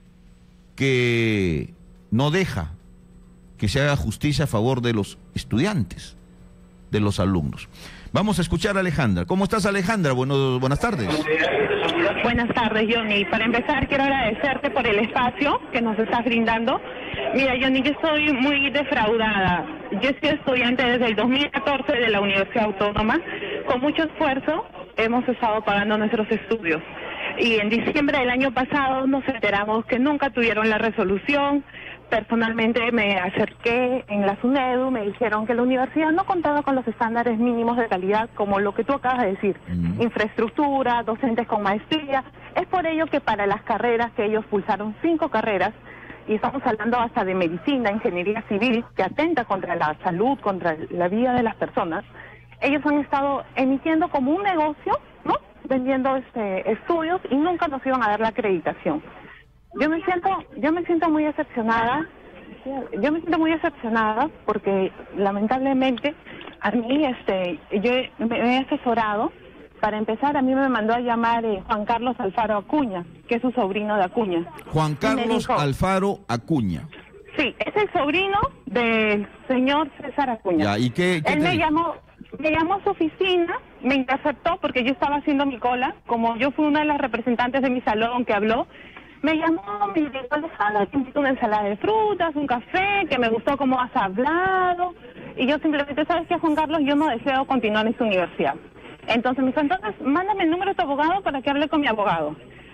que no deja que se haga justicia a favor de los estudiantes, de los alumnos. Vamos a escuchar a Alejandra. ¿Cómo estás, Alejandra? Buenas tardes. Buenas tardes, Johnny. Para empezar, quiero agradecerte por el espacio que nos estás brindando. Mira, Johnny, yo estoy muy defraudada. Yo soy estudiante desde el 2014 de la Universidad Autónoma. Con mucho esfuerzo hemos estado pagando nuestros estudios. Y en diciembre del año pasado nos enteramos que nunca tuvieron la resolución. Personalmente me acerqué en la SUNEDU, me dijeron que la universidad no contaba con los estándares mínimos de calidad, como lo que tú acabas de decir, infraestructura, docentes con maestría. Es por ello que para las carreras que ellos pulsaron 5 carreras, y estamos hablando hasta de medicina, ingeniería civil, que atenta contra la salud, contra la vida de las personas, ellos han estado emitiendo como un negocio, ¿no?, vendiendo estudios, y nunca nos iban a dar la acreditación. Yo me siento muy decepcionada. Yo me siento muy decepcionada porque lamentablemente a mí yo me he asesorado. Para empezar, a mí me mandó a llamar Juan Carlos Alfaro Acuña, que es su sobrino de Acuña. Juan Carlos Alfaro Acuña. Sí, es el sobrino del señor César Acuña. Ya, ¿y qué él me llamó a su oficina, me interceptó porque yo estaba haciendo mi cola, como yo fui una de las representantes de mi salón que habló. Me llamó, me dijo, Alejandra, te invito una ensalada de frutas, un café, que me gustó cómo has hablado. Y yo simplemente, ¿sabes qué, Juan Carlos? Yo no deseo continuar en esta universidad. Entonces me dijo, entonces, mándame el número de tu abogado para que hable con mi abogado.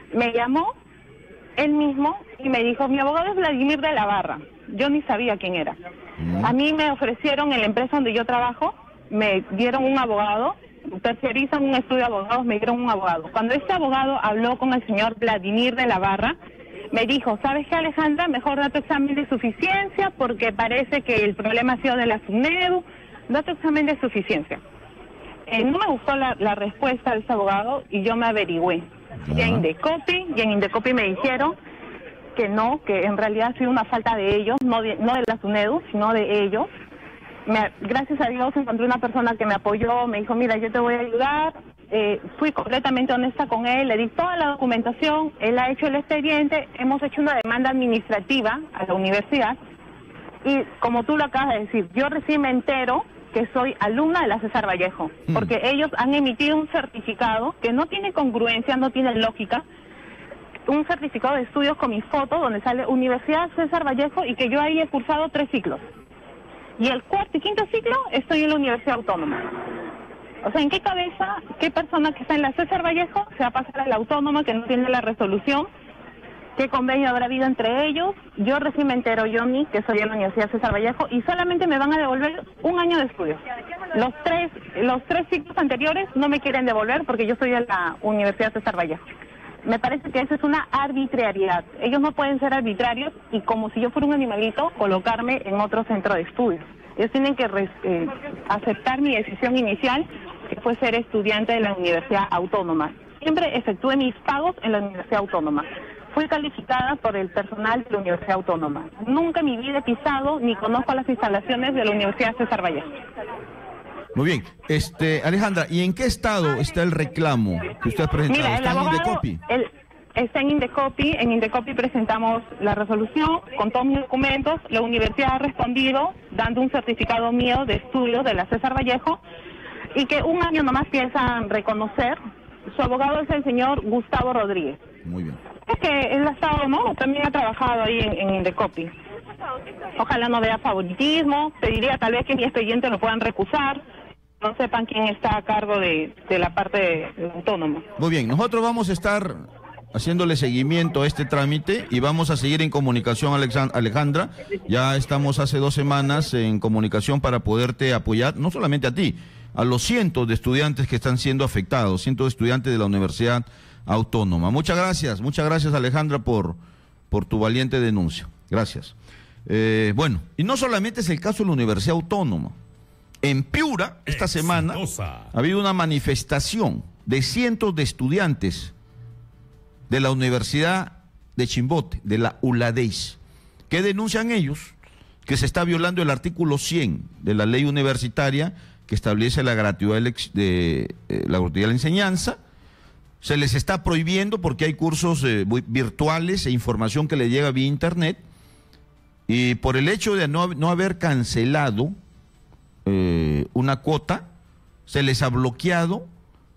Me llamó él mismo y me dijo, mi abogado es Vladimir de la Barra. Yo ni sabía quién era. A mí me ofrecieron en la empresa donde yo trabajo, me dieron un abogado, terciarizan un estudio de abogados, me dieron un abogado. Cuando este abogado habló con el señor Vladimir de la Barra, me dijo, ¿sabes qué, Alejandra? Mejor da tu examen de suficiencia porque parece que el problema ha sido de la SUNEDU. Da tu examen de suficiencia. No me gustó la respuesta de ese abogado y yo me averigüé. Y en Indecopi me dijeron que no, que en realidad ha sido una falta de ellos, no de la SUNEDU, sino de ellos. Gracias a Dios encontré una persona que me apoyó, me dijo, mira, yo te voy a ayudar. Fui completamente honesta con él, le di toda la documentación, él ha hecho el expediente, hemos hecho una demanda administrativa a la universidad y como tú lo acabas de decir, yo recién me entero que soy alumna de la César Vallejo, porque ellos han emitido un certificado que no tiene congruencia, no tiene lógica, un certificado de estudios con mi foto donde sale Universidad César Vallejo y que yo ahí he cursado 3 ciclos. Y el cuarto y quinto ciclo estoy en la Universidad Autónoma. O sea, ¿en qué cabeza, qué persona que está en la César Vallejo se va a pasar a la Autónoma que no tiene la resolución? ¿Qué convenio habrá habido entre ellos? Yo recién me entero, Johnny, que soy en la Universidad César Vallejo y solamente me van a devolver 1 año de estudio. Los tres ciclos anteriores no me quieren devolver porque yo soy de la Universidad César Vallejo. Me parece que eso es una arbitrariedad. Ellos no pueden ser arbitrarios y como si yo fuera un animalito, colocarme en otro centro de estudios. Ellos tienen que aceptar mi decisión inicial, que fue ser estudiante de la Universidad Autónoma. Siempre efectué mis pagos en la Universidad Autónoma. Fui calificada por el personal de la Universidad Autónoma. Nunca en mi vida he pisado ni conozco las instalaciones de la Universidad César Vallejo. Muy bien. Alejandra, ¿y en qué estado está el reclamo que usted ha presentado? Mira, ¿Está en Indecopi? Está en Indecopi. En Indecopi presentamos la resolución con todos mis documentos. La universidad ha respondido dando un certificado mío de estudio de la César Vallejo y que 1 año nomás piensan reconocer. Su abogado es el señor Gustavo Rodríguez. Muy bien. Es que él ha estado, ¿no? También ha trabajado ahí en Indecopi. Ojalá no vea favoritismo. Pediría tal vez que mi expediente lo puedan recusar. No sepan quién está a cargo de la parte autónoma. Muy bien, nosotros vamos a estar haciéndole seguimiento a este trámite y vamos a seguir en comunicación, Alejandra. Ya estamos hace 2 semanas en comunicación para poderte apoyar, no solamente a ti, a los cientos de estudiantes que están siendo afectados, cientos de estudiantes de la Universidad Autónoma. Muchas gracias Alejandra por tu valiente denuncia. Gracias. Bueno, y no solamente es el caso de la Universidad Autónoma. En Piura, esta semana, ha habido una manifestación de cientos de estudiantes de la Universidad de Chimbote, de la ULADEIS, que denuncian ellos que se está violando el artículo 100 de la ley universitaria que establece la gratuidad de la enseñanza. Se les está prohibiendo porque hay cursos virtuales e información que le llega vía internet, y por el hecho de no haber cancelado una cuota, se les ha bloqueado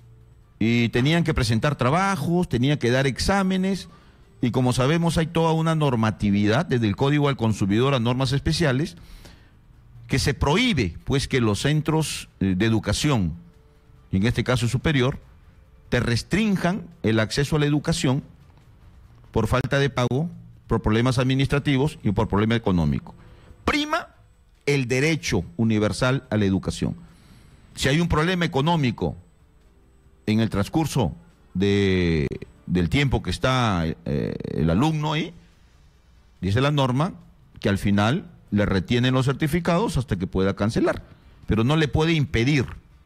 y tenían que presentar trabajos, tenían que dar exámenes, y como sabemos hay toda una normatividad desde el Código al Consumidor a normas especiales que se prohíbe pues que los centros de educación, y en este caso superior, te restrinjan el acceso a la educación por falta de pago, por problemas administrativos y por problema económico. Prima el derecho universal a la educación. Si hay un problema económico en el transcurso del tiempo que está el alumno ahí, dice la norma que al final le retienen los certificados hasta que pueda cancelar, pero no le puede impedir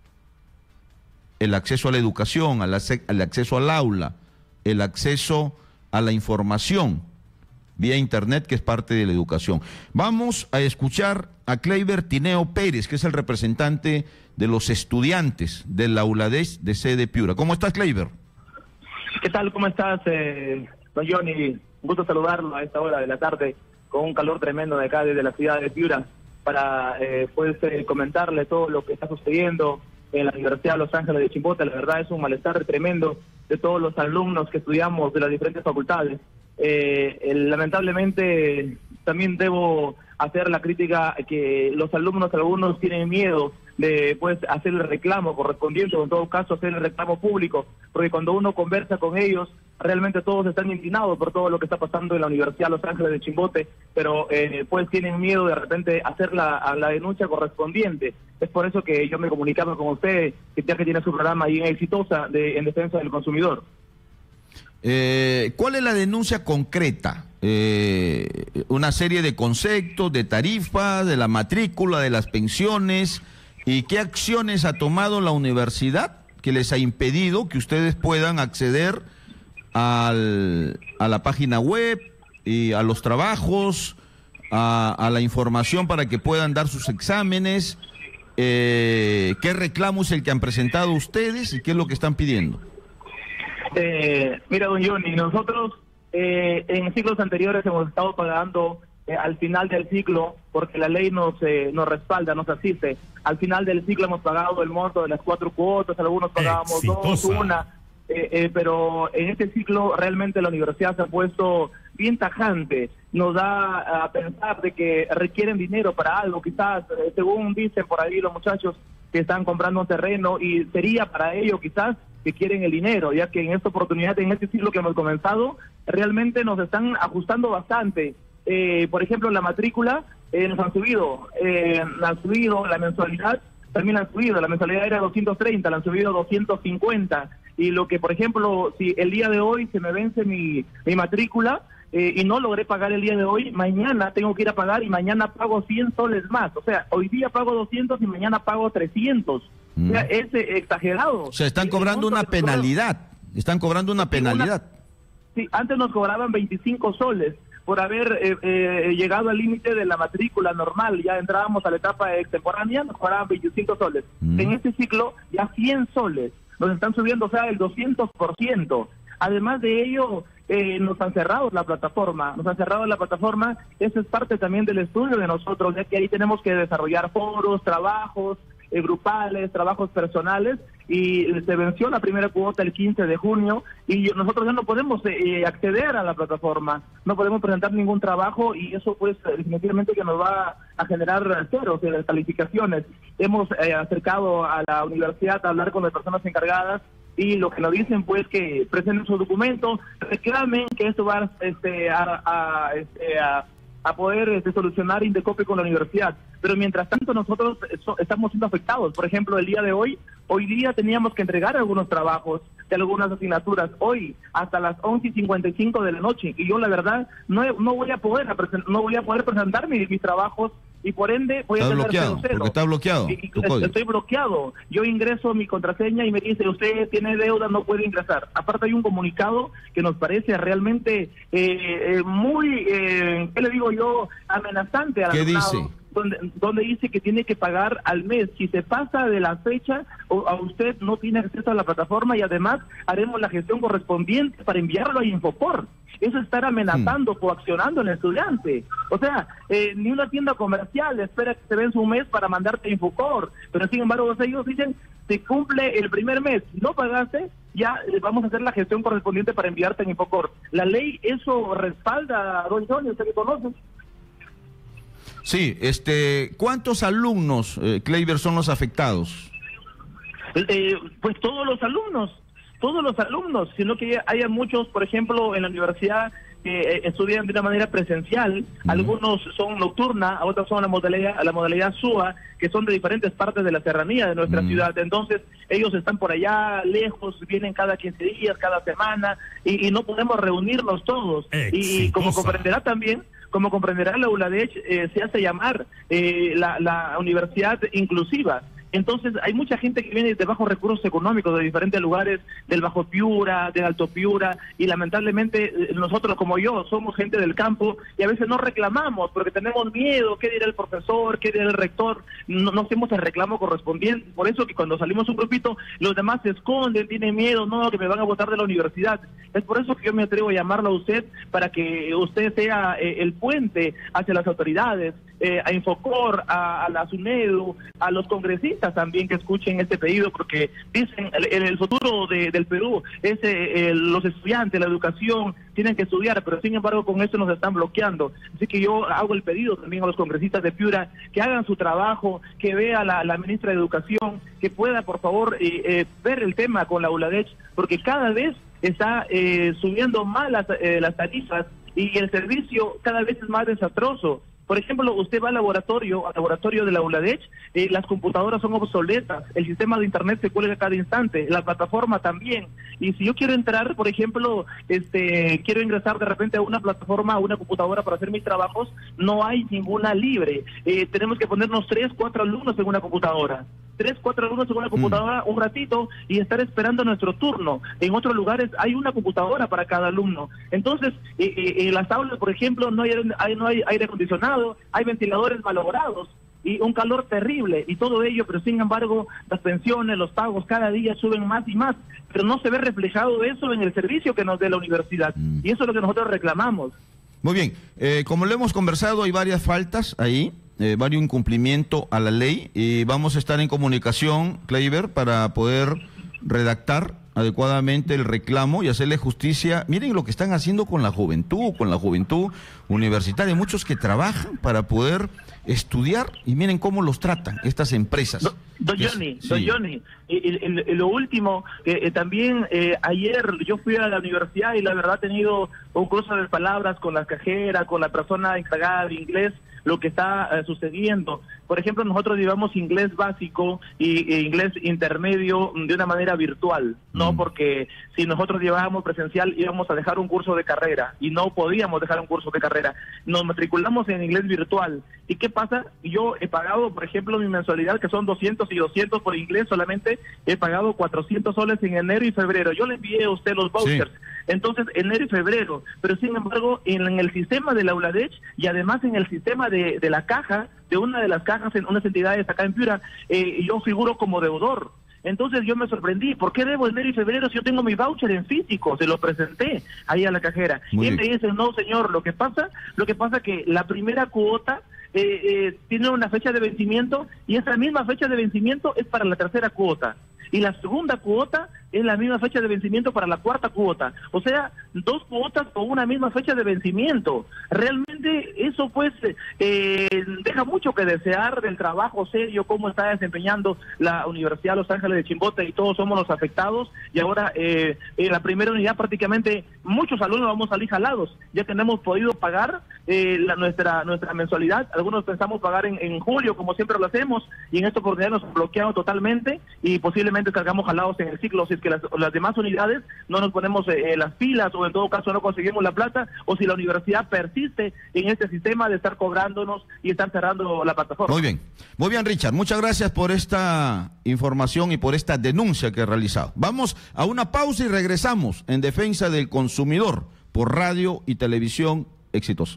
el acceso a la educación, el acceso al aula, el acceso a la información vía internet, que es parte de la educación. Vamos a escuchar a Kleiber Tineo Pérez, que es el representante de los estudiantes de la ULADEIS de sede Piura. ¿Cómo estás, Kleiber? ¿Qué tal? ¿Cómo estás, don Johnny? Un gusto saludarlo a esta hora de la tarde, con un calor tremendo de acá, desde la ciudad de Piura, para comentarle todo lo que está sucediendo en la Universidad de Los Ángeles de Chimbote. La verdad es un malestar tremendo de todos los alumnos que estudiamos de las diferentes facultades. Lamentablemente también debo hacer la crítica que los alumnos, algunos tienen miedo de pues hacer el reclamo correspondiente, o en todo caso hacer el reclamo público, porque cuando uno conversa con ellos, realmente todos están indignados por todo lo que está pasando en la Universidad Los Ángeles de Chimbote, pero pues tienen miedo de repente hacer la denuncia correspondiente. Es por eso que yo me comunicaba con usted, que ya que tiene su programa ahí en Exitosa en defensa del consumidor. ¿Cuál es la denuncia concreta? Una serie de conceptos, de tarifas, de la matrícula, de las pensiones, ¿y qué acciones ha tomado la universidad que les ha impedido que ustedes puedan acceder a la página web y a los trabajos, a la información para que puedan dar sus exámenes? ¿Qué reclamo es el que han presentado ustedes y qué es lo que están pidiendo? Mira, don Johnny, nosotros en ciclos anteriores hemos estado pagando al final del ciclo, porque la ley nos respalda, nos asiste. Al final del ciclo hemos pagado el monto de las 4 cuotas, algunos pagábamos 2, 1, pero en este ciclo realmente la universidad se ha puesto bien tajante. Nos da a pensar de que requieren dinero para algo, quizás, según dicen por ahí los muchachos que están comprando un terreno, y sería para ello quizás que quieren el dinero, ya que en esta oportunidad, en este ciclo que hemos comenzado, realmente nos están ajustando bastante. Por ejemplo, la matrícula nos han subido la mensualidad, también han subido, la mensualidad era 230, la han subido 250, y lo que, por ejemplo, si el día de hoy se me vence mi matrícula, y no logré pagar el día de hoy, mañana tengo que ir a pagar y mañana pago 100 soles más. O sea, hoy día pago 200 y mañana pago 300. O sea, es exagerado. O sea, están cobrando una penalidad. Están cobrando una penalidad. Sí, antes nos cobraban 25 soles por haber llegado al límite de la matrícula normal. Ya entrábamos a la etapa extemporánea, nos cobraban 25 soles. En este ciclo, ya 100 soles. Nos están subiendo, o sea, el 200%. Además de ello, nos han cerrado la plataforma. Eso es parte también del estudio de nosotros, ya que ahí tenemos que desarrollar foros, trabajos grupales, trabajos personales, y se venció la primera cuota el 15 de junio, y nosotros ya no podemos acceder a la plataforma, no podemos presentar ningún trabajo, y eso pues definitivamente que nos va a generar ceros en las calificaciones. Hemos acercado a la universidad a hablar con las personas encargadas, y lo que nos dicen pues que presenten su documento, reclamen que esto va a poder solucionar Indecopi con la universidad. Pero mientras tanto nosotros estamos siendo afectados. Por ejemplo, el día de hoy día teníamos que entregar algunos trabajos de algunas asignaturas, hoy hasta las 11:55 de la noche, y yo la verdad no voy a poder presentar mis trabajos, y por ende voy a tener bloqueado, 0-0. porque está bloqueado. Estoy bloqueado. Yo ingreso mi contraseña y me dice, usted tiene deuda, no puede ingresar. Aparte hay un comunicado que nos parece realmente muy, ¿qué le digo yo?, amenazante al alumnado. ¿Qué dice? Donde dice que tiene que pagar al mes. Si se pasa de la fecha, a usted no tiene acceso a la plataforma, y además haremos la gestión correspondiente para enviarlo a Infopor. Eso es estar amenazando, coaccionando al estudiante. O sea, ni una tienda comercial espera que se venza un mes para mandarte a Infopor, pero sin embargo ellos dicen, se cumple el primer mes, no pagaste, ya vamos a hacer la gestión correspondiente para enviarte a Infopor. La ley eso respalda, don Johnny, usted que conoce. Sí, ¿cuántos alumnos, Kleiber, son los afectados? Pues todos los alumnos, sino que haya muchos, por ejemplo, en la universidad que estudian de una manera presencial, algunos son nocturna, otros son la modalidad SUA, que son de diferentes partes de la serranía de nuestra ciudad. Entonces, ellos están por allá lejos, vienen cada 15 días, cada semana, y no podemos reunirnos todos. Y como comprenderá la ULADECH, se hace llamar la universidad inclusiva. Entonces hay mucha gente que viene de bajos recursos económicos, de diferentes lugares, del Bajo Piura, del Alto Piura, y lamentablemente nosotros como yo somos gente del campo y a veces no reclamamos porque tenemos miedo, qué dirá el profesor, qué dirá el rector, no hacemos el reclamo correspondiente. Por eso que cuando salimos un grupito, los demás se esconden, tienen miedo, no, que me van a botar de la universidad. Es por eso que yo me atrevo a llamarlo a usted, para que usted sea el puente hacia las autoridades, a Infocor, a la SUNEDU, a los congresistas también que escuchen este pedido, porque dicen el futuro del Perú es los estudiantes, la educación, tienen que estudiar, pero sin embargo con esto nos están bloqueando. Así que yo hago el pedido también a los congresistas de Piura que hagan su trabajo, que vea la ministra de Educación, que pueda por favor ver el tema con la ULADECH, porque cada vez está subiendo más las tarifas y el servicio cada vez es más desastroso. Por ejemplo, usted va al laboratorio de la ULADECH, las computadoras son obsoletas, el sistema de internet se cuelga cada instante, la plataforma también. Y si yo quiero entrar, por ejemplo, quiero ingresar de repente a una plataforma, a una computadora para hacer mis trabajos, no hay ninguna libre. Tenemos que ponernos 3, 4 alumnos en una computadora. 3, 4 alumnos en una computadora un ratito y estar esperando nuestro turno. En otros lugares hay una computadora para cada alumno. Entonces, en las aulas, por ejemplo, no hay aire acondicionado, hay ventiladores malogrados y un calor terrible y todo ello, pero sin embargo las pensiones, los pagos cada día suben más y más, pero no se ve reflejado eso en el servicio que nos dé la universidad y eso es lo que nosotros reclamamos. Muy bien, como lo hemos conversado, hay varias faltas ahí, varios incumplimientos a la ley, y vamos a estar en comunicación, Kleiber, para poder redactar adecuadamente el reclamo y hacerle justicia. Miren lo que están haciendo con la juventud universitaria, muchos que trabajan para poder estudiar, y miren cómo los tratan estas empresas. Don Johnny, lo último, también ayer yo fui a la universidad y la verdad he tenido un cruce de palabras con la cajera, con la persona encargada de inglés, lo que está sucediendo. Por ejemplo, nosotros llevamos inglés básico e inglés intermedio de una manera virtual, ¿no? Porque si nosotros llevábamos presencial íbamos a dejar un curso de carrera y no podíamos dejar un curso de carrera. Nos matriculamos en inglés virtual. ¿Y qué pasa? Yo he pagado, por ejemplo, mi mensualidad, que son 200 y 200 por inglés, solamente he pagado 400 soles en enero y febrero. Yo le envié a usted los vouchers. Sí. Entonces, enero y febrero, pero sin embargo, en el sistema de la ULADECH y además en el sistema de la caja, de una de las cajas en unas entidades acá en Piura, yo figuro como deudor. Entonces yo me sorprendí, ¿por qué debo enero y febrero si yo tengo mi voucher en físico? Se lo presenté ahí a la cajera. Y me dice, no señor, lo que pasa que la primera cuota tiene una fecha de vencimiento y esa misma fecha de vencimiento es para la tercera cuota. Y la segunda cuota es la misma fecha de vencimiento para la cuarta cuota. O sea, 2 cuotas con una misma fecha de vencimiento. Realmente eso pues deja mucho que desear del trabajo serio, cómo está desempeñando la Universidad Los Ángeles de Chimbote, y todos somos los afectados. Y ahora en la primera unidad prácticamente muchos alumnos vamos a salir jalados, ya que no hemos podido pagar nuestra mensualidad. Algunos pensamos pagar en julio, como siempre lo hacemos, y en esta oportunidad nos han bloqueado totalmente y posiblemente cargamos jalados en el ciclo, si es que las demás unidades no nos ponemos las pilas, o en todo caso no conseguimos la plata, o si la universidad persiste en este sistema de estar cobrándonos y estar cerrando la plataforma. Muy bien, Richard, muchas gracias por esta información y por esta denuncia que ha realizado. Vamos a una pausa y regresamos en Defensa del Consumidor por Radio y Televisión Exitosa.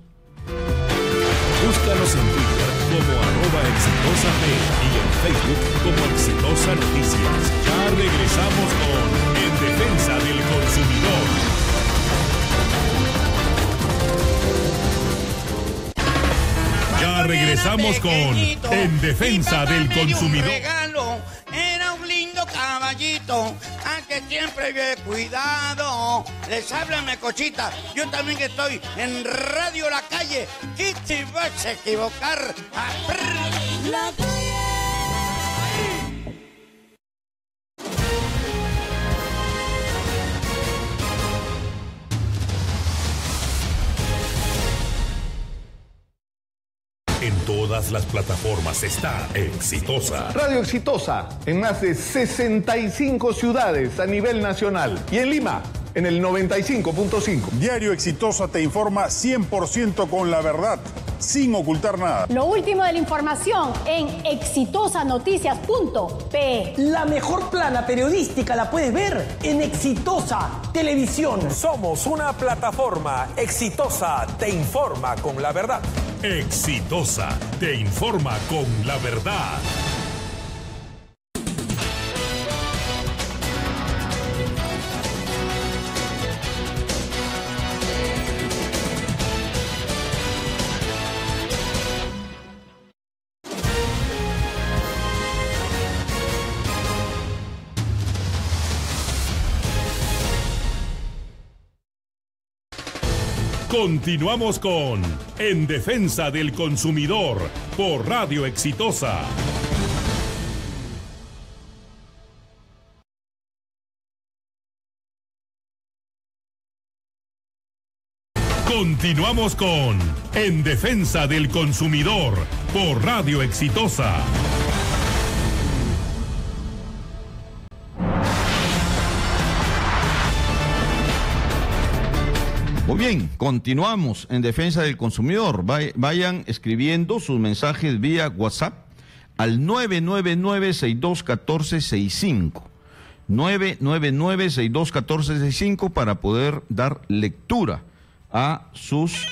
Búscanos en Twitter como @exitosap y en Facebook como Exitosa Noticias. Ya regresamos con En Defensa del Consumidor. Ya regresamos con En Defensa del Consumidor. Era un lindo caballito, al que siempre yo he cuidado. Les habla Mecochita, yo también estoy en Radio La Calle. Y si vas a equivocar, La Calle. En todas las plataformas está Exitosa. Radio Exitosa en más de 65 ciudades a nivel nacional. Y en Lima, en el 95.5. Diario Exitosa te informa 100% con la verdad, sin ocultar nada. Lo último de la información en exitosanoticias.pe. La mejor plana periodística la puedes ver en Exitosa Televisión. Somos una plataforma. Exitosa te informa con la verdad. Exitosa te informa con la verdad. Continuamos con En Defensa del Consumidor por Radio Exitosa. Continuamos con En Defensa del Consumidor por Radio Exitosa. Muy bien, continuamos en Defensa del Consumidor. Vayan escribiendo sus mensajes vía WhatsApp al 999-621465. 999-621465 para poder dar lectura a sus...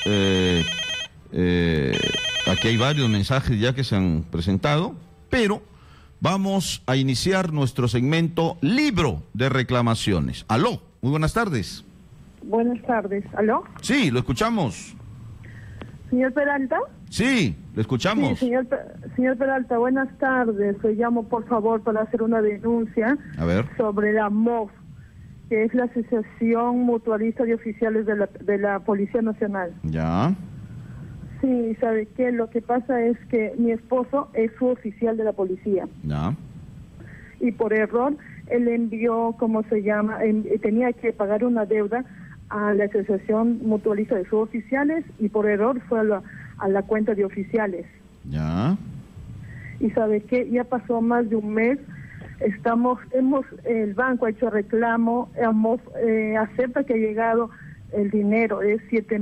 aquí hay varios mensajes ya que se han presentado, pero vamos a iniciar nuestro segmento Libro de Reclamaciones. Aló, muy buenas tardes. Buenas tardes, ¿aló? Sí, lo escuchamos. ¿Señor Peralta? Sí, lo escuchamos. Sí, señor Peralta, buenas tardes. Le llamo, por favor, para hacer una denuncia sobre la MOF, que es la Asociación Mutualista de Oficiales de la Policía Nacional. Ya. Sí, ¿sabe qué? Lo que pasa es que mi esposo es su oficial de la policía. Ya. Y por error, él envió, tenía que pagar una deuda a la Asociación Mutualista de Suboficiales y por error fue a la cuenta de oficiales. Ya. Y ¿sabe qué? Ya pasó más de un mes. El banco ha hecho reclamo, acepta que ha llegado el dinero, es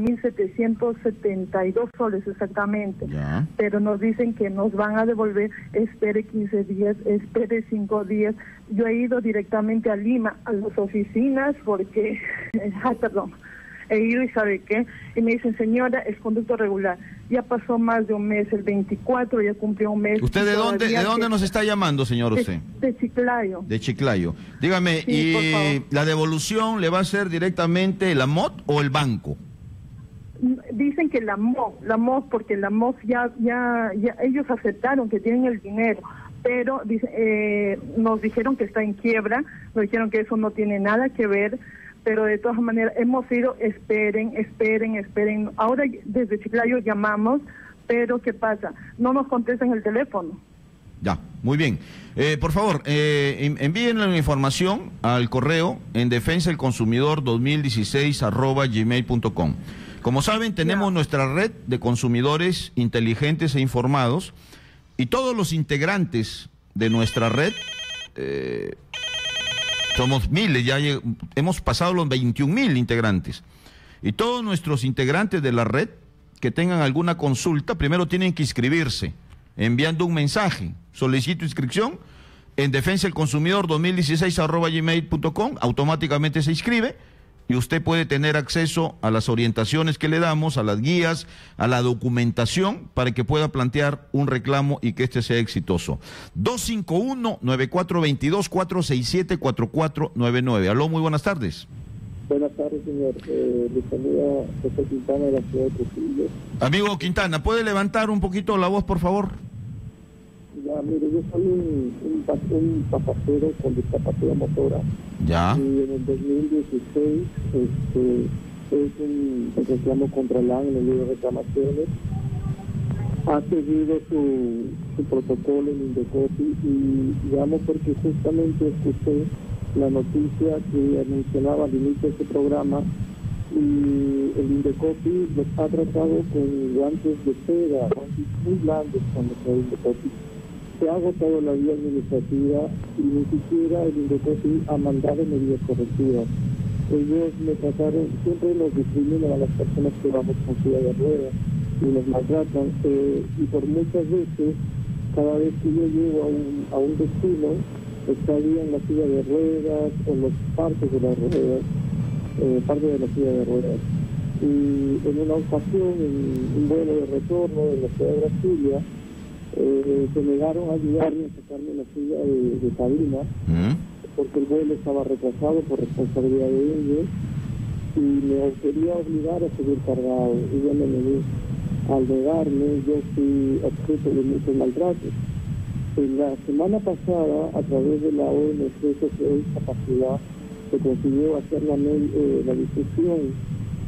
7.772 soles exactamente. Ya. Pero nos dicen que nos van a devolver, espere 15 días, espere 5 días. Yo he ido directamente a Lima, a las oficinas, porque, he ido y ¿sabe qué? Y me dicen, señora, es conducto regular. Ya pasó más de un mes, el 24, ya cumplió un mes. ¿Usted de dónde nos está llamando, señor, usted? De Chiclayo. De Chiclayo. Dígame, sí, por favor. ¿La devolución le va a hacer directamente la MOT o el banco? Dicen que la MOF, porque la MOF ya ellos aceptaron que tienen el dinero, pero nos dijeron que está en quiebra, nos dijeron que eso no tiene nada que ver, pero de todas maneras hemos ido, esperen. Ahora desde Chiclayo llamamos, pero ¿qué pasa? No nos contestan el teléfono. Ya, muy bien. Por favor, envíen la información al correo en defensadelconsumidor2016@gmail.com. Como saben, tenemos nuestra red de consumidores inteligentes e informados y todos los integrantes de nuestra red, somos miles, ya hemos pasado los 21.000 integrantes. Y todos nuestros integrantes de la red que tengan alguna consulta, primero tienen que inscribirse, enviando un mensaje, solicito inscripción, en defensadelconsumidor2016@gmail.com, automáticamente se inscribe y usted puede tener acceso a las orientaciones que le damos, a las guías, a la documentación para que pueda plantear un reclamo y que este sea exitoso. 251-9422-467-4499. Aló, muy buenas tardes. Buenas tardes, señor. Le saluda José Quintana de la ciudad de Trujillo. Amigo Quintana, ¿puede levantar un poquito la voz, por favor? Ya, mire, yo soy un pasajero con discapacidad motora. Ya. Y en el 2016 es un reclamo contra el AN en el libro de reclamaciones. Ha seguido su protocolo en Indecopi y llamo porque justamente escuché la noticia que mencionaba al inicio de este programa y el Indecopi los ha tratado con guantes de seda, guantes muy grandes cuando se Indecopi. Se ha agotado la vía administrativa y ni siquiera el Indecopi ha mandado medidas correctivas. Ellos me trataron, siempre nos discriminan a las personas que vamos con silla de ruedas y nos maltratan y por muchas veces, cada vez que yo llego a un destino, estarían la silla de ruedas o los partes de las ruedas, parte de la silla de ruedas. Y en una ocasión, en un vuelo de retorno de la ciudad de Brasilia, se negaron a ayudarme a sacarme la silla de cabina, porque el vuelo estaba retrasado por responsabilidad de ellos y me quería obligar a seguir cargado. Y yo me negué. Al negarme, yo fui objeto de muchos maltratos. En la semana pasada, a través de la ONG Sociedad de Discapacidad, se consiguió hacer la difusión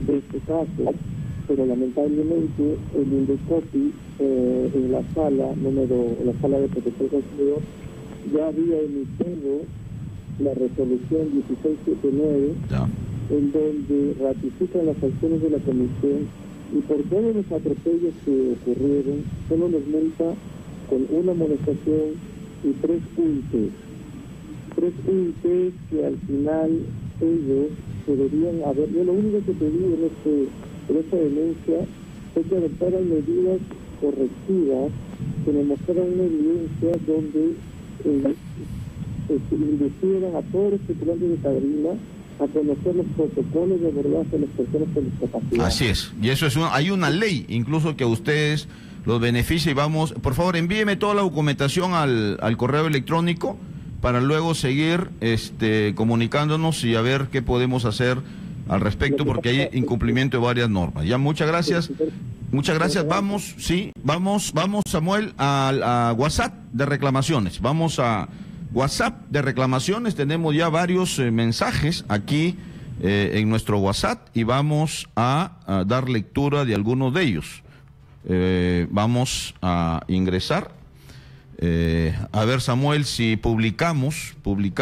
de este caso, pero lamentablemente el Indecopi en la sala de protección del consumidor ya había emitido la resolución 1679, en donde ratifican las acciones de la comisión y por todos los atropellos que ocurrieron solo nos multa con una amonestación y 3 UITs. 3 UITs que al final ellos deberían haber. Yo lo único que pedí en esta denuncia es que adoptaran medidas correctivas, que me mostraran una evidencia donde inducieran a todos los tripulantes de cabina a conocer los protocolos de abordaje de las personas con discapacidad. Así es, y eso es hay una ley incluso que a ustedes los beneficia y vamos, por favor envíeme toda la documentación al correo electrónico para luego seguir comunicándonos y a ver qué podemos hacer al respecto, porque hay incumplimiento de varias normas. Ya, muchas gracias. Muchas gracias. Vamos, Samuel, a WhatsApp de reclamaciones. Vamos a WhatsApp de reclamaciones. Tenemos ya varios mensajes aquí en nuestro WhatsApp y vamos a dar lectura de algunos de ellos. Vamos a ingresar. A ver, Samuel, si publicamos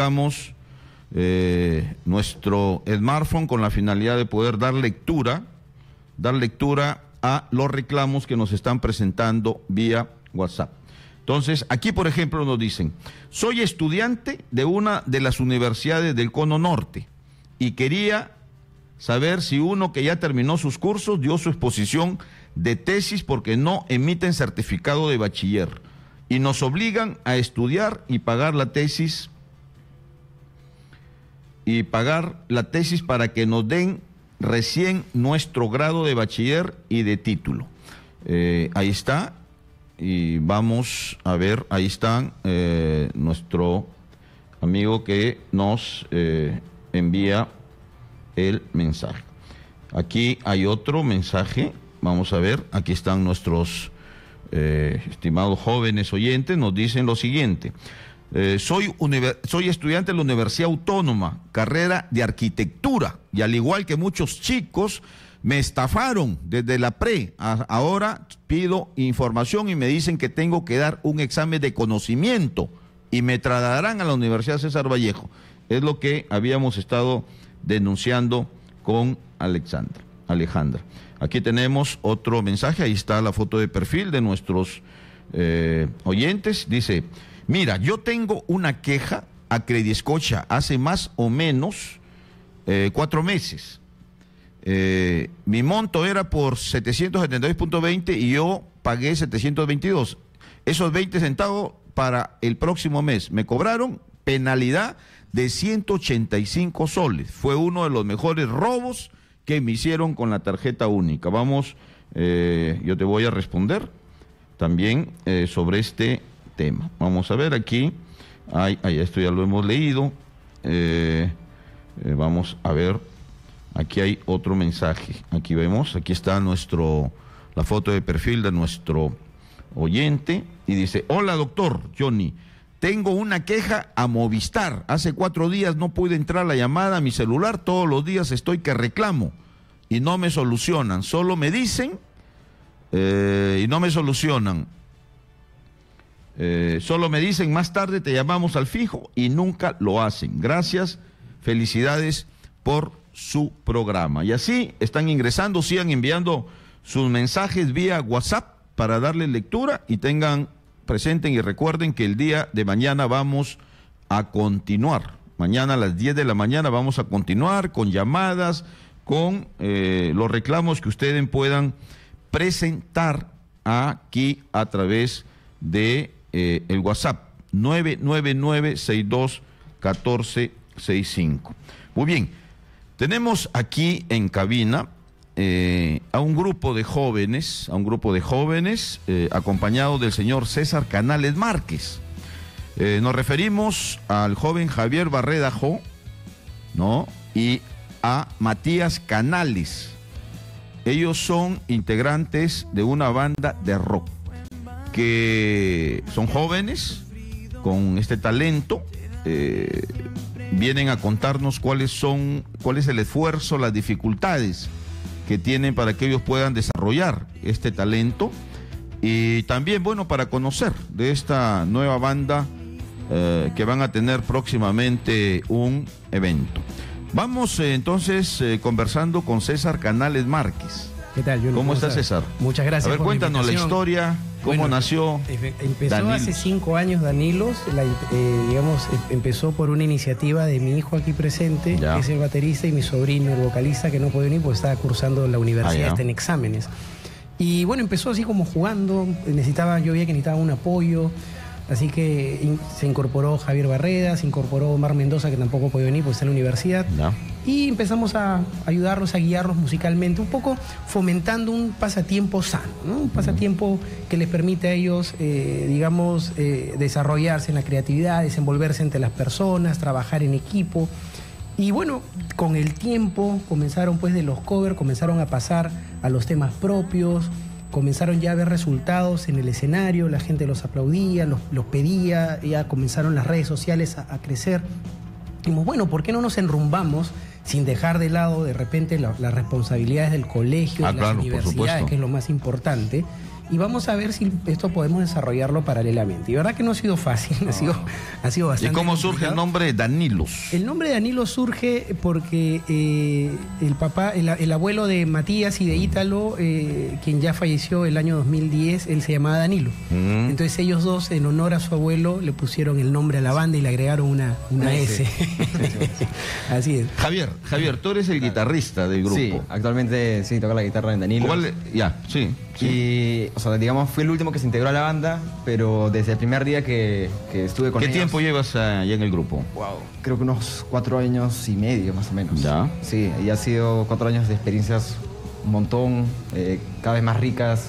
nuestro smartphone con la finalidad de poder dar lectura a los reclamos que nos están presentando vía WhatsApp. Entonces, aquí, por ejemplo, nos dicen: soy estudiante de una de las universidades del Cono Norte y quería saber si uno que ya terminó sus cursos dio su exposición de tesis porque no emiten certificado de bachiller y nos obligan a estudiar y pagar la tesis para que nos den recién nuestro grado de bachiller y de título. Ahí está, y vamos a ver, ahí está nuestro amigo que nos envía el mensaje. Aquí hay otro mensaje, vamos a ver, aquí están nuestros estimados jóvenes oyentes, nos dicen lo siguiente: soy estudiante de la Universidad Autónoma, carrera de arquitectura, y al igual que muchos chicos, me estafaron desde la pre. Ahora pido información y me dicen que tengo que dar un examen de conocimiento y me trasladarán a la Universidad César Vallejo. Es lo que habíamos estado denunciando con Alejandra. Aquí tenemos otro mensaje, ahí está la foto de perfil de nuestros oyentes. Dice: mira, yo tengo una queja a Crediscocha hace más o menos 4 meses. Mi monto era por 772.20 y yo pagué 722. Esos 20 centavos para el próximo mes. Me cobraron penalidad de 185 soles. Fue uno de los mejores robos que me hicieron con la tarjeta única. Vamos, yo te voy a responder también sobre este tema. Vamos a ver aquí. Esto ya lo hemos leído. Vamos a ver. Aquí hay otro mensaje. Aquí vemos, aquí está la foto de perfil de nuestro oyente. Y dice: hola, doctor Johnny. Tengo una queja a Movistar. Hace 4 días no pude entrar la llamada a mi celular. Todos los días estoy que reclamo y no me solucionan. Solo me dicen y no me solucionan. Solo me dicen: más tarde te llamamos al fijo, y nunca lo hacen. Gracias, felicidades por su programa. Y así están ingresando, sigan enviando sus mensajes vía WhatsApp para darle lectura y presenten y recuerden que el día de mañana vamos a continuar. Mañana a las 10 de la mañana vamos a continuar con llamadas, con los reclamos que ustedes puedan presentar aquí a través de el WhatsApp 999-62-1465. Muy bien, tenemos aquí en cabina a un grupo de jóvenes, acompañado del señor César Canales Márquez. Nos referimos al joven Javier Barreda Jo, ¿no? Y a Matías Canales. Ellos son integrantes de una banda de rock, que son jóvenes con este talento. Vienen a contarnos cuál es el esfuerzo, las dificultades que tienen para que ellos puedan desarrollar este talento y también, bueno, para conocer de esta nueva banda que van a tener próximamente un evento. Vamos entonces conversando con César Canales Márquez. ¿Qué tal, Junior? ¿Cómo está, César? Muchas gracias. A ver, cuéntanos la historia, cómo nació. Empezó Danilos. hace 5 años Danilos, empezó por una iniciativa de mi hijo aquí presente, que es el baterista, y mi sobrino, el vocalista, que no puede venir porque estaba cursando la universidad, está en exámenes. Y bueno, empezó así como jugando, yo veía que necesitaba un apoyo. Así que se incorporó Javier Barreda, se incorporó Omar Mendoza, que tampoco puede venir porque está en la universidad. Y empezamos a ayudarlos, a guiarlos musicalmente, un poco fomentando un pasatiempo sano, ¿no? Un pasatiempo que les permite a ellos, desarrollarse en la creatividad, desenvolverse entre las personas, trabajar en equipo. Y bueno, con el tiempo comenzaron pues de los covers, comenzaron a pasar a los temas propios. Comenzaron ya a ver resultados en el escenario, la gente los aplaudía, los pedía, ya comenzaron las redes sociales a crecer. Dijimos, bueno, ¿por qué no nos enrumbamos sin dejar de lado de repente las responsabilidades del colegio, de las universidades, que es lo más importante? Y vamos a ver si esto podemos desarrollarlo paralelamente. Y verdad que no ha sido fácil, ha sido bastante. ¿Y cómo surge complicado. el nombre de Danilos? El nombre de Danilos surge porque el abuelo de Matías y de Ítalo, quien ya falleció el año 2010, él se llamaba Danilo. Entonces ellos dos, en honor a su abuelo, le pusieron el nombre a la banda y le agregaron una S. Así es. Javier, tú eres el guitarrista del grupo. Sí, actualmente sí, toco la guitarra en Danilos. Sí. Y, o sea, digamos, fui el último que se integró a la banda, pero desde el primer día que estuve con ellos... ¿Qué tiempo llevas ya en el grupo? Wow, creo que unos 4 años y medio, más o menos. ¿Ya? Sí, y ha sido 4 años de experiencias un montón, cada vez más ricas.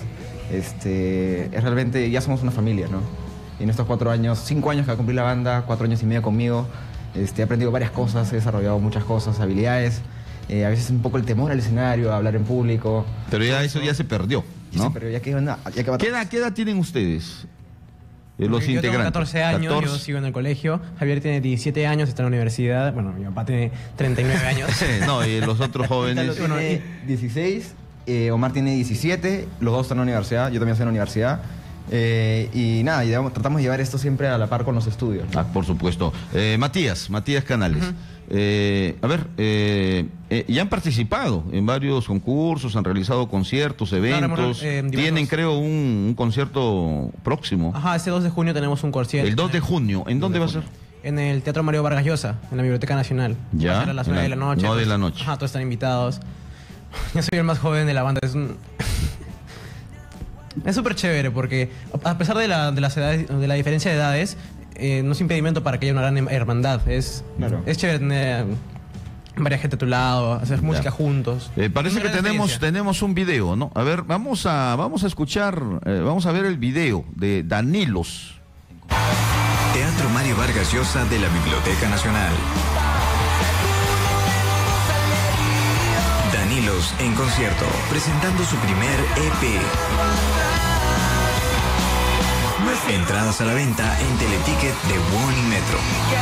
Es realmente, ya somos una familia, ¿no? Y en estos 4 años, 5 años que ha cumplido la banda, 4 años y medio conmigo, he aprendido varias cosas, he desarrollado muchas cosas, habilidades. A veces un poco el temor al escenario, a hablar en público. Pero ya eso ya se perdió, ¿no? Sí, pero ya que ¿Qué edad tienen ustedes? Los yo integrantes. tengo 14 años, yo sigo en el colegio. Javier tiene 17 años, está en la universidad. Bueno, mi papá tiene 39 años. No, y los otros jóvenes... Ítalo tiene 16, Omar tiene 17, los dos están en la universidad, yo también estoy en la universidad. Y nada, tratamos de llevar esto siempre a la par con los estudios, ¿no? Por supuesto. Matías Canales. Ya han participado en varios concursos, han realizado conciertos, eventos. Tienen, creo, un concierto próximo. Ajá, este 2 de junio tenemos un concierto. El 2 de junio. ¿En dónde va a ser? En el Teatro Mario Vargas Llosa, en la Biblioteca Nacional. Ya. Va a ser a las 9 de la noche. 9 de la noche. Ajá, todos están invitados. Yo soy el más joven de la banda. Es súper chévere porque, a pesar de la diferencia de edades, no es impedimento para que haya una gran hermandad. Es chévere tener varias gente a tu lado, hacer música juntos. Parece que tenemos un video, ¿no? A ver, vamos a escuchar, vamos a ver el video de Danilos. Teatro Mario Vargas Llosa de la Biblioteca Nacional. Danilos en concierto, presentando su primer EP. Entradas a la venta en Teleticket de One y Metro.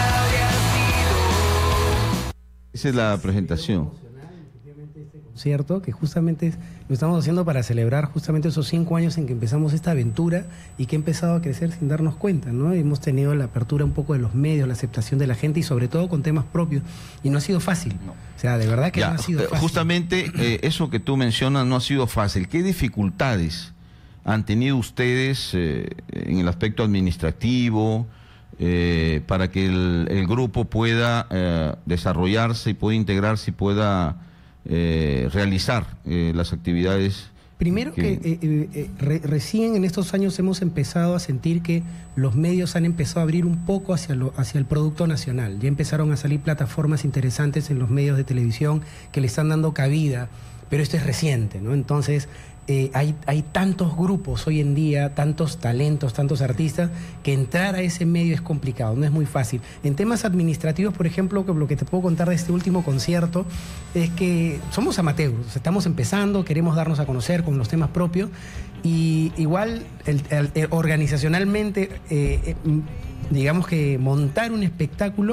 Esa es la presentación. Cierto, que justamente lo estamos haciendo para celebrar justamente esos 5 años en que empezamos esta aventura y que ha empezado a crecer sin darnos cuenta, ¿no? Hemos tenido la apertura un poco de los medios, la aceptación de la gente y sobre todo con temas propios. Y no ha sido fácil. No. O sea, de verdad que no ha sido fácil. Justamente eso que tú mencionas no ha sido fácil. ¿Qué dificultades han tenido ustedes en el aspecto administrativo para que el grupo pueda desarrollarse y pueda integrarse y pueda realizar las actividades? Primero recién en estos años hemos empezado a sentir que los medios han empezado a abrir un poco hacia el producto nacional. Ya empezaron a salir plataformas interesantes en los medios de televisión que le están dando cabida, pero esto es reciente, ¿no? Entonces hay tantos grupos hoy en día, tantos talentos, tantos artistas, que entrar a ese medio es complicado, no es muy fácil. En temas administrativos, por ejemplo, lo que te puedo contar de este último concierto es que somos amateurs, estamos empezando, queremos darnos a conocer con los temas propios y igual organizacionalmente, digamos que montar un espectáculo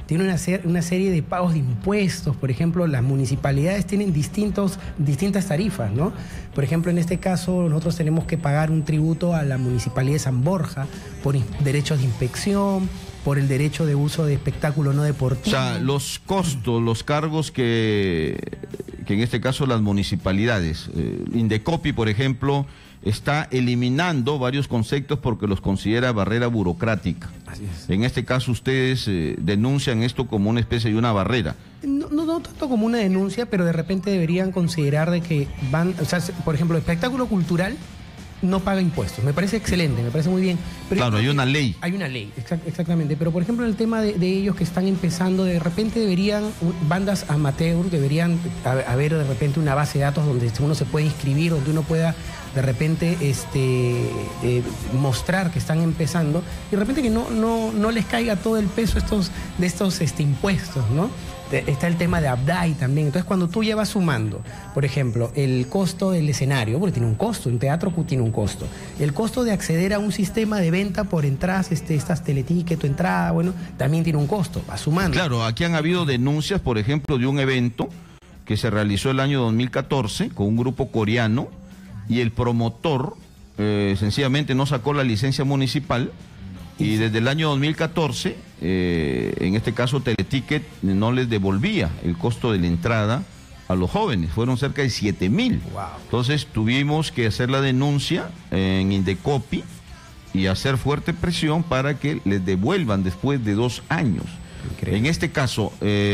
tiene una serie de pagos de impuestos. Por ejemplo, las municipalidades tienen distintas tarifas, ¿no? Por ejemplo, en este caso, nosotros tenemos que pagar un tributo a la Municipalidad de San Borja por derechos de inspección, por el derecho de uso de espectáculo no deportivo. O sea, los costos, los cargos que en este caso las municipalidades, Indecopi, por ejemplo, está eliminando varios conceptos porque los considera barrera burocrática. Así es. En este caso ustedes denuncian esto como una especie de una barrera. No tanto como una denuncia, pero de repente deberían considerar de que o sea, por ejemplo, el espectáculo cultural no paga impuestos. Me parece excelente, me parece muy bien. Pero claro, hay una ley. Hay una ley, exactamente. Pero, por ejemplo, en el tema de ellos que están empezando, de repente deberían, bandas amateur, deberían haber de repente una base de datos donde uno se puede inscribir, donde uno pueda de repente mostrar que están empezando y de repente que no les caiga todo el peso de estos impuestos, ¿no? Está el tema de Abdai también. Entonces, cuando tú ya vas sumando, por ejemplo, el costo del escenario, porque tiene un costo, un teatro tiene un costo, el costo de acceder a un sistema de venta por entradas, estas teleticket o entrada, bueno, también tiene un costo, va sumando. Claro, aquí han habido denuncias, por ejemplo, de un evento que se realizó el año 2014 con un grupo coreano y el promotor sencillamente no sacó la licencia municipal. Y desde el año 2014, en este caso Teleticket no les devolvía el costo de la entrada a los jóvenes. Fueron cerca de 7.000. Wow. Entonces tuvimos que hacer la denuncia en Indecopi y hacer fuerte presión para que les devuelvan después de 2 años. Increíble. En este caso,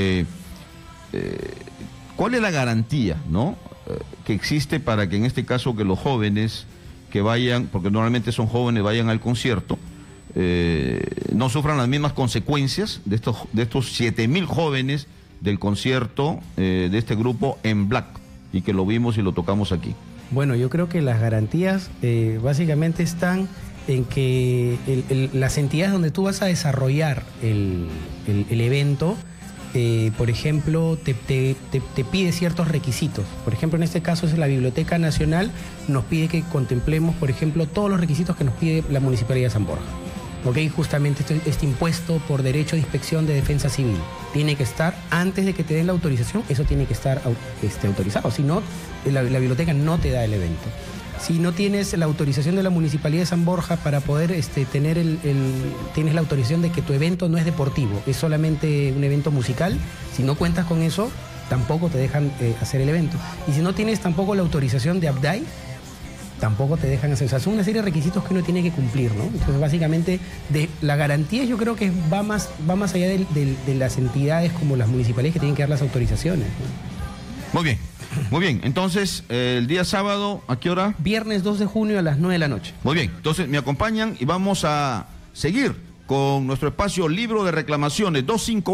¿cuál es la garantía, no, que existe para que en este caso que los jóvenes que vayan, porque normalmente son jóvenes, vayan al concierto, no sufran las mismas consecuencias de estos 7.000 jóvenes del concierto de este grupo En Black, y que lo vimos y lo tocamos aquí? Bueno, yo creo que las garantías básicamente están en que las entidades donde tú vas a desarrollar el evento, por ejemplo, te pide ciertos requisitos. Por ejemplo, en este caso es la Biblioteca Nacional, nos pide que contemplemos, por ejemplo, todos los requisitos que nos pide la Municipalidad de San Borja. ¿Ok? Justamente este impuesto por derecho de inspección de defensa civil tiene que estar, antes de que te den la autorización, eso tiene que estar autorizado. Si no, la biblioteca no te da el evento. Si no tienes la autorización de la Municipalidad de San Borja para poder tienes la autorización de que tu evento no es deportivo, es solamente un evento musical, si no cuentas con eso, tampoco te dejan hacer el evento. Y si no tienes tampoco la autorización de Abdai, tampoco te dejan hacer. O sea, son una serie de requisitos que uno tiene que cumplir, ¿no? Entonces, básicamente, la garantía yo creo que va más allá de las entidades como las municipalidades que tienen que dar las autorizaciones, ¿no? Muy bien. Entonces, el día sábado, ¿a qué hora? Viernes 2 de junio a las 9 de la noche. Muy bien. Entonces, me acompañan y vamos a seguir con nuestro espacio Libro de Reclamaciones,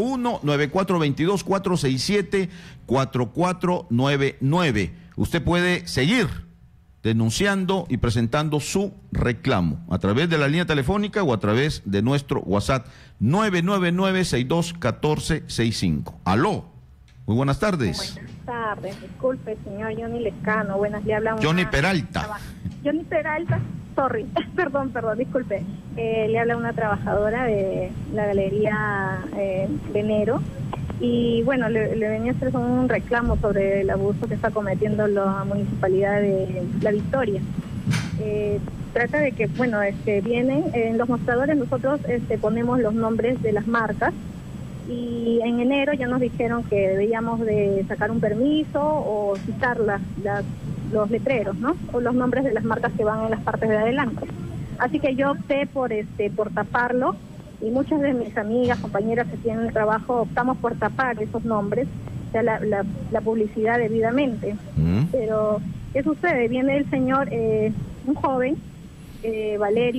251-9422-467-4499. Usted puede seguir denunciando y presentando su reclamo a través de la línea telefónica o a través de nuestro WhatsApp 999-621465. Aló, muy buenas tardes. Buenas tardes, disculpe, señor Johnny Lescano. Buenas, le habla Johnny Peralta. Johnny Peralta, sorry, perdón, disculpe. Le habla una trabajadora de la Galería Venero. Y bueno, le venía a hacer un reclamo sobre el abuso que está cometiendo la Municipalidad de La Victoria. Trata de que, bueno, vienen en los mostradores, nosotros ponemos los nombres de las marcas, y en enero ya nos dijeron que debíamos de sacar un permiso o citar los letreros, ¿no? O los nombres de las marcas que van en las partes de adelante. Así que yo opté por taparlo. Y muchas de mis amigas, compañeras que tienen el trabajo, optamos por tapar esos nombres, o sea, la publicidad debidamente. Pero, ¿qué sucede? Viene el señor, un joven, el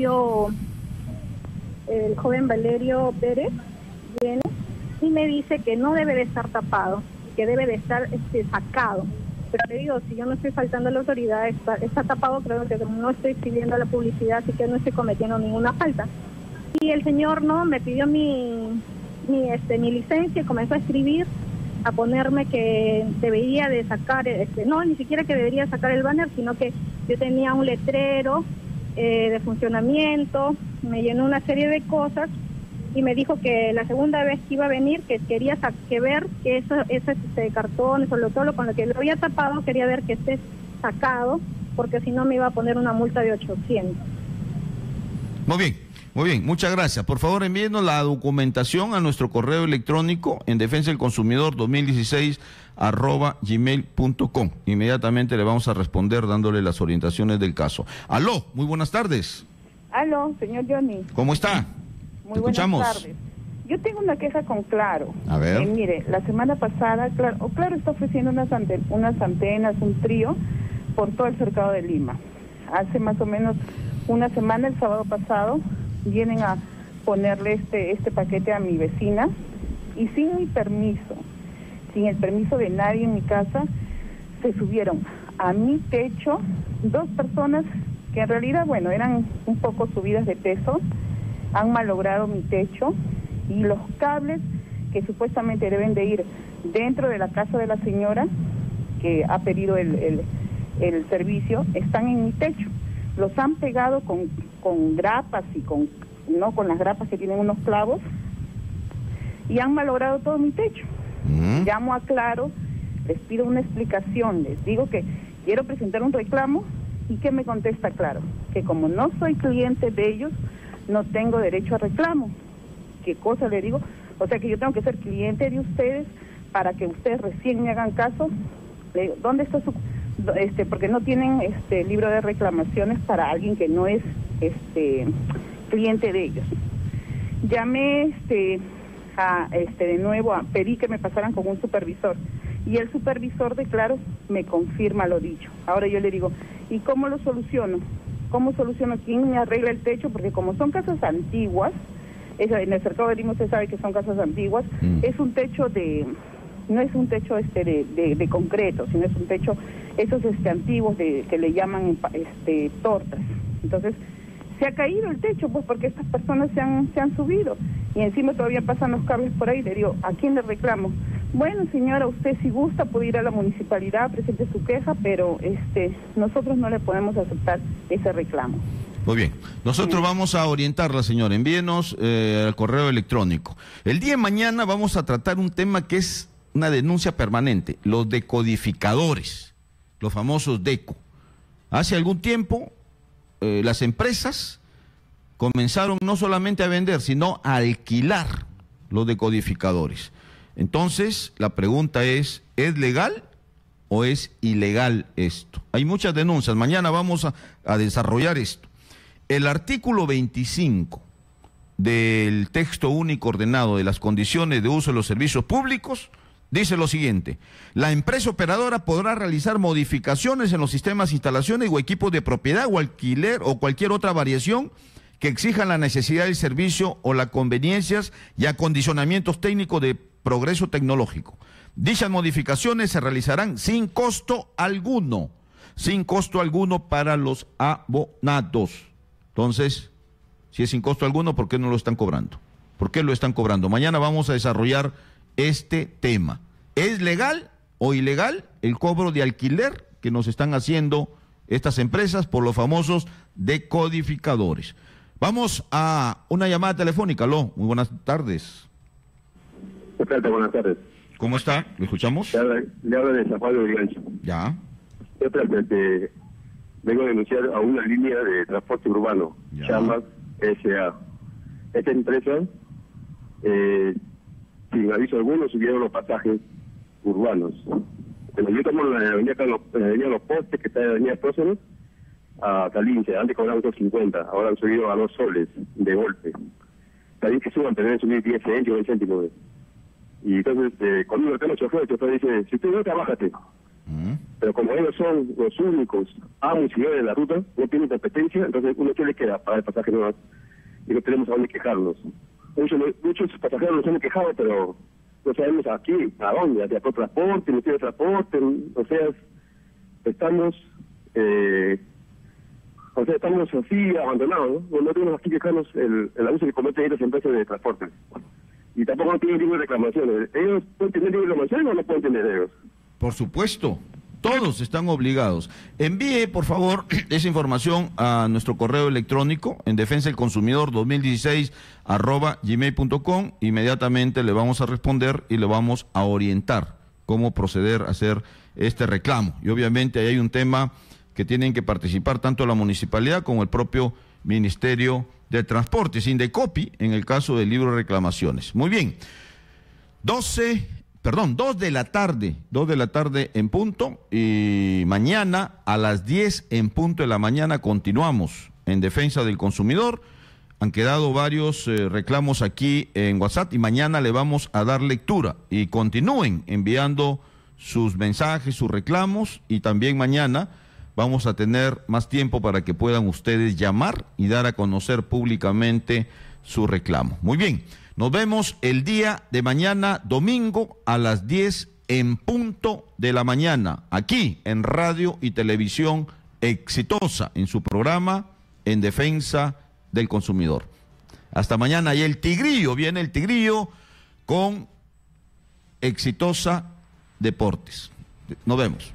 joven Valerio Pérez, viene y me dice que no debe de estar tapado, que debe de estar sacado. Pero le digo, si yo no estoy faltando a la autoridad, está tapado, creo que no estoy sirviendo a la publicidad, así que no estoy cometiendo ninguna falta. Y el señor me pidió mi licencia y comenzó a escribir, a ponerme que debería de sacar, ni siquiera que debería sacar el banner, sino que yo tenía un letrero de funcionamiento, me llenó una serie de cosas y me dijo que la segunda vez que iba a venir, que quería ver que ese cartón, sobre todo con lo que lo había tapado, quería ver que esté sacado, porque si no me iba a poner una multa de 800. Muy bien, muchas gracias. Por favor, envíenos la documentación a nuestro correo electrónico en defensa del consumidor 2016@gmail.com. Inmediatamente le vamos a responder dándole las orientaciones del caso. Aló, muy buenas tardes. Aló, señor Johnny. ¿Cómo está? Muy buenas tardes. Yo tengo una queja con Claro. A ver. Mire, la semana pasada, Claro está ofreciendo unas antenas, un trío, por todo el cercado de Lima. Hace más o menos una semana, el sábado pasado, vienen a ponerle este paquete a mi vecina y sin mi permiso, sin el permiso de nadie en mi casa, se subieron a mi techo 2 personas que en realidad, bueno, eran un poco subidas de peso, han malogrado mi techo y los cables que supuestamente deben de ir dentro de la casa de la señora que ha pedido el servicio, están en mi techo. Los han pegado con grapas y con las grapas que tienen unos clavos y han malogrado todo mi techo. Llamo a Claro, les pido una explicación, les digo que quiero presentar un reclamo y ¿qué me contesta Claro? Que como no soy cliente de ellos, no tengo derecho a reclamo. ¿Qué cosa le digo? O sea que yo tengo que ser cliente de ustedes para que ustedes recién me hagan caso. Le digo, ¿dónde está su...? Porque no tienen libro de reclamaciones para alguien que no es cliente de ellos. Llamé de nuevo, pedí que me pasaran con un supervisor y el supervisor de Claro me confirma lo dicho. Ahora yo le digo, ¿y cómo lo soluciono? ¿Cómo soluciono? ¿Quién me arregla el techo? Porque como son casas antiguas, en el cercado de Lima usted sabe que son casas antiguas, es un techo no es un techo de concreto, sino es un techo esos antiguos que le llaman tortas. Entonces se ha caído el techo, pues porque estas personas se han subido y encima todavía pasan los cables por ahí. Le digo, ¿a quién le reclamo? Bueno, señora, usted si gusta puede ir a la municipalidad, presente su queja, pero nosotros no le podemos aceptar ese reclamo. Muy bien, nosotros vamos a orientarla, señora. Envíenos al correo electrónico. El día de mañana vamos a tratar un tema que es una denuncia permanente, los decodificadores, los famosos DECO. Hace algún tiempo las empresas comenzaron no solamente a vender, sino a alquilar los decodificadores. Entonces, la pregunta ¿es legal o es ilegal esto? Hay muchas denuncias, mañana vamos a desarrollar esto. El artículo 25 del texto único ordenado de las condiciones de uso de los servicios públicos dice lo siguiente: la empresa operadora podrá realizar modificaciones en los sistemas, instalaciones o equipos de propiedad o alquiler o cualquier otra variación que exijan la necesidad del servicio o las conveniencias y acondicionamientos técnicos de progreso tecnológico. Dichas modificaciones se realizarán sin costo alguno para los abonados. Entonces, si es sin costo alguno, ¿por qué no lo están cobrando? ¿Por qué lo están cobrando? Mañana vamos a desarrollar este tema. ¿Es legal o ilegal el cobro de alquiler que nos están haciendo estas empresas por los famosos decodificadores? Vamos a una llamada telefónica. Aló, muy buenas tardes. Buenas tardes. ¿Cómo está? ¿Lo escuchamos? Le habla de San Juan de Origancho. Ya. Vengo a denunciar a una línea de transporte urbano, Chambas S.A. Esta empresa, sin aviso alguno, subieron los pasajes urbanos. Pero yo tomo la avenida Los Postes, que está en la avenida Próceres, a Calinche. Antes cobraban 2.50, ahora han subido a 2 soles de golpe. También que suban, pero deben subir 10 céntimos, 20 céntimos. Y entonces, cuando uno tiene chofer, el chofer dice, si usted no trabaja, pero como ellos son los únicos amos y señores de la ruta, no tienen competencia, entonces uno tiene que pagar el pasaje nuevas y no tenemos a dónde quejarnos. Muchos pasajeros nos han quejado, pero no sabemos aquí, a dónde, hacia por transporte, no tiene transporte, o sea, estamos así abandonados, ¿no? No tenemos aquí quejarnos el abuso que cometen las empresas de transporte. Y tampoco no tienen ninguna reclamación. ¿Ellos pueden tener reclamación o no pueden tener ellos? Por supuesto, Todos están obligados. Envíe, por favor, esa información a nuestro correo electrónico en defensadelconsumidor2016@gmail.com. Inmediatamente le vamos a responder y le vamos a orientar cómo proceder a hacer este reclamo. Y obviamente ahí hay un tema que tienen que participar tanto la municipalidad como el propio Ministerio de Transportes, Indecopi, en el caso del libro de reclamaciones. Muy bien. 2 de la tarde en punto, y mañana a las 10 en punto de la mañana continuamos en Defensa del Consumidor. Han quedado varios reclamos aquí en WhatsApp y mañana le vamos a dar lectura, y continúen enviando sus mensajes, sus reclamos, y también mañana vamos a tener más tiempo para que puedan ustedes llamar y dar a conocer públicamente su reclamo. Muy bien. Nos vemos el día de mañana, domingo, a las 10 en punto de la mañana, aquí en Radio y Televisión Exitosa, en su programa En Defensa del Consumidor. Hasta mañana. Y el Tigrillo, viene el Tigrillo con Exitosa Deportes. Nos vemos.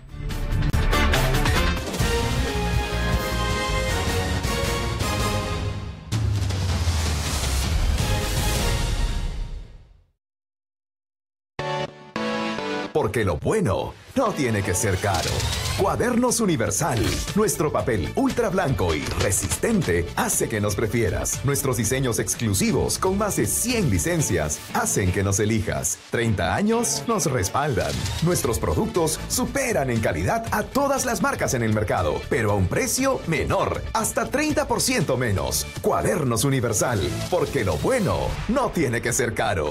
Porque lo bueno no tiene que ser caro. Cuadernos Universal. Nuestro papel ultra blanco y resistente hace que nos prefieras. Nuestros diseños exclusivos con más de 100 licencias hacen que nos elijas. 30 años nos respaldan. Nuestros productos superan en calidad a todas las marcas en el mercado, pero a un precio menor, hasta 30% menos. Cuadernos Universal. Porque lo bueno no tiene que ser caro.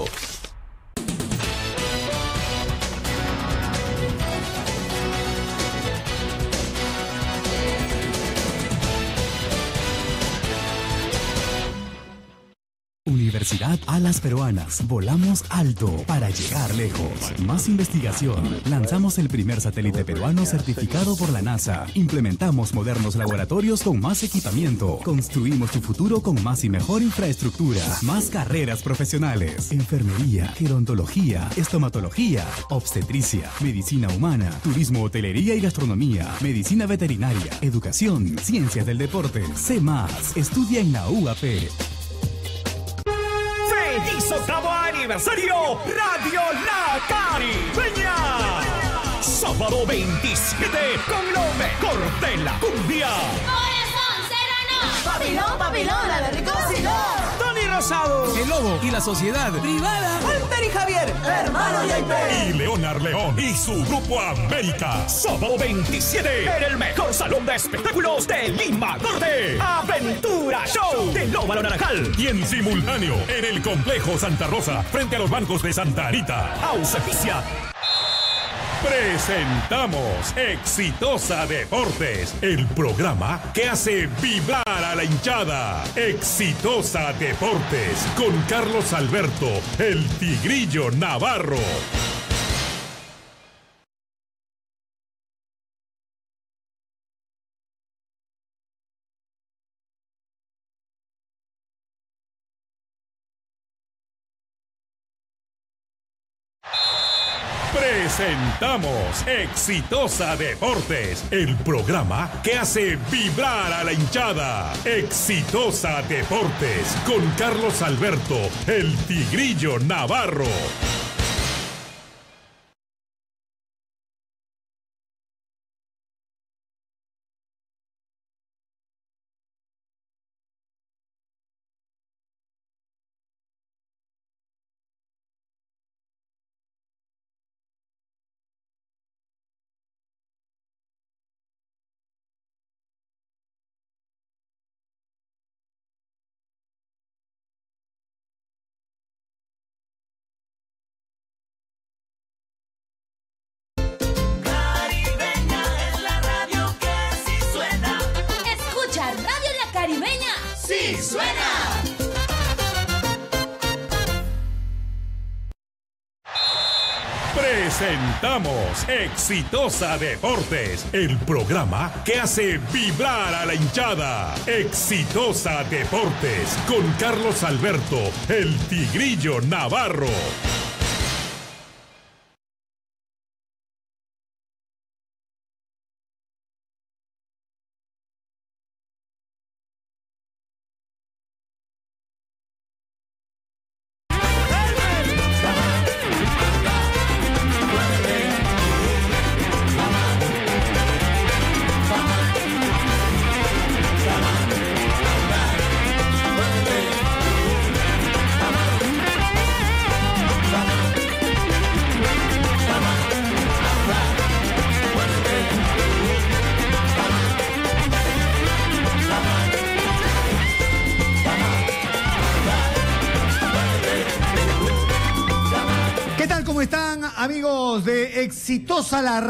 Universidad Alas Peruanas. Volamos alto para llegar lejos. Más investigación. Lanzamos el primer satélite peruano certificado por la NASA. Implementamos modernos laboratorios con más equipamiento. Construimos tu futuro con más y mejor infraestructura. Más carreras profesionales. Enfermería, gerontología, estomatología, obstetricia, medicina humana, turismo, hotelería y gastronomía, medicina veterinaria, educación, ciencias del deporte. Sé más. Estudia en la UAP. ¡Feliz octavo aniversario! ¡Radio La Caribeña! Sábado 27 con lo mejor de la cumbia. ¡Corazón serrano! ¡Papilón, papilón, la de Rico Silón! Tony Rosado, El Lobo y la Sociedad Privada. Walter y Javier, hermano y Leonard León y su grupo América. Sábado 27 en el mejor salón de espectáculos de Lima Norte. Aventura Show de Lóbalo Naranjal. Y en simultáneo en el Complejo Santa Rosa, frente a los bancos de Santa Anita. Auspicia. Presentamos Exitosa Deportes, el programa que hace vibrar a la hinchada. Exitosa Deportes, con Carlos Alberto, el Tigrillo Navarro. Presentamos Exitosa Deportes, el programa que hace vibrar a la hinchada. Exitosa Deportes, con Carlos Alberto, el Tigrillo Navarro. ¡Sí suena! Presentamos Exitosa Deportes, el programa que hace vibrar a la hinchada. Exitosa Deportes, con Carlos Alberto, el Tigrillo Navarro. amigos de Exitosa la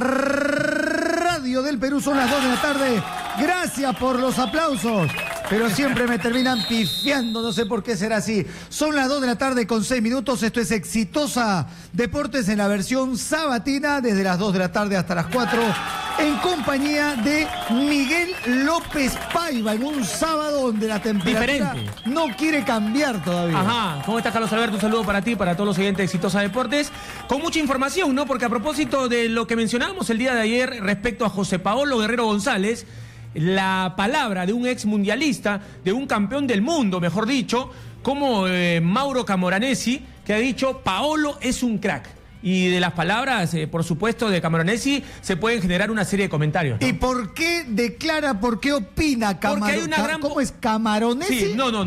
Radio del Perú, son las 2 de la tarde. Gracias por los aplausos, pero siempre me terminan pifiando, no sé por qué será así. Son las 2 de la tarde con 6 minutos, esto es Exitosa Deportes en la versión sabatina, desde las 2 de la tarde hasta las 4, en compañía de Miguel López Paiva, en un sábado donde la temperatura no quiere cambiar todavía. Ajá, ¿cómo estás, Carlos Alberto? Un saludo para ti, para todos los oyentes de Exitosa Deportes. Con mucha información, ¿no? Porque a propósito de lo que mencionábamos el día de ayer respecto a José Paolo Guerrero González, la palabra de un ex mundialista, de un campeón del mundo, mejor dicho, como Mauro Camoranesi, que ha dicho: Paolo es un crack. Y de las palabras, por supuesto, de Camoranesi se pueden generar una serie de comentarios, ¿no? ¿Y por qué declara, por qué opina Porque hay una gran... ¿Cómo es? ¿Camaronesi? Sí, no,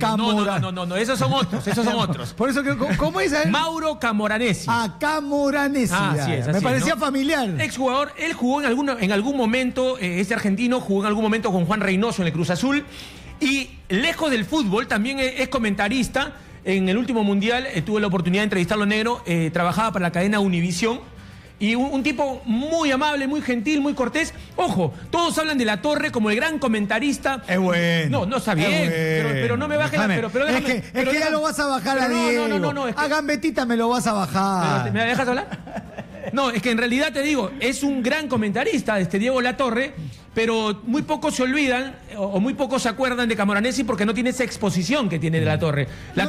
esos son otros. Por eso, ¿cómo es? Mauro Camoranesi. Ah, Camoranesi. Así es, me parecía familiar. Exjugador, él jugó en algún momento, este argentino jugó en algún momento con Juan Reynoso en el Cruz Azul, y lejos del fútbol también es comentarista. En el último mundial tuve la oportunidad de entrevistarlo, negro, trabajaba para la cadena Univisión, y un tipo muy amable, muy gentil, muy cortés. Ojo, todos hablan de La Torre como el gran comentarista. Es bueno. No está bien, pero no me bajes la... Pero déjame, es que ya lo vas a bajar a Diego. No. A Gambetita me lo vas a bajar. ¿Me dejas hablar? No, es que en realidad te digo, es un gran comentarista, Diego Latorre, pero muy pocos se olvidan o muy pocos se acuerdan de Camoranesi porque no tiene esa exposición que tiene de Latorre.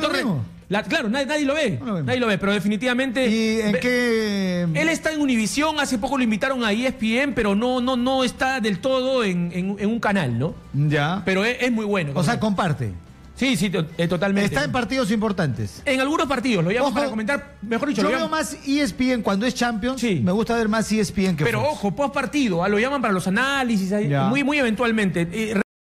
Claro, nadie lo ve. Nadie lo ve, pero definitivamente... ¿Y en qué...? Él está en Univisión, hace poco lo invitaron a ESPN, pero no está del todo en un canal, ¿no? Ya. Pero es muy bueno. O sea, comparte. Sí, totalmente. Está en partidos importantes. En algunos partidos, lo llaman para comentar, mejor dicho. Yo veo más ESPN cuando es Champions, me gusta ver más ESPN que Pero Fox. ojo, post partido, lo llaman para los análisis, muy eventualmente.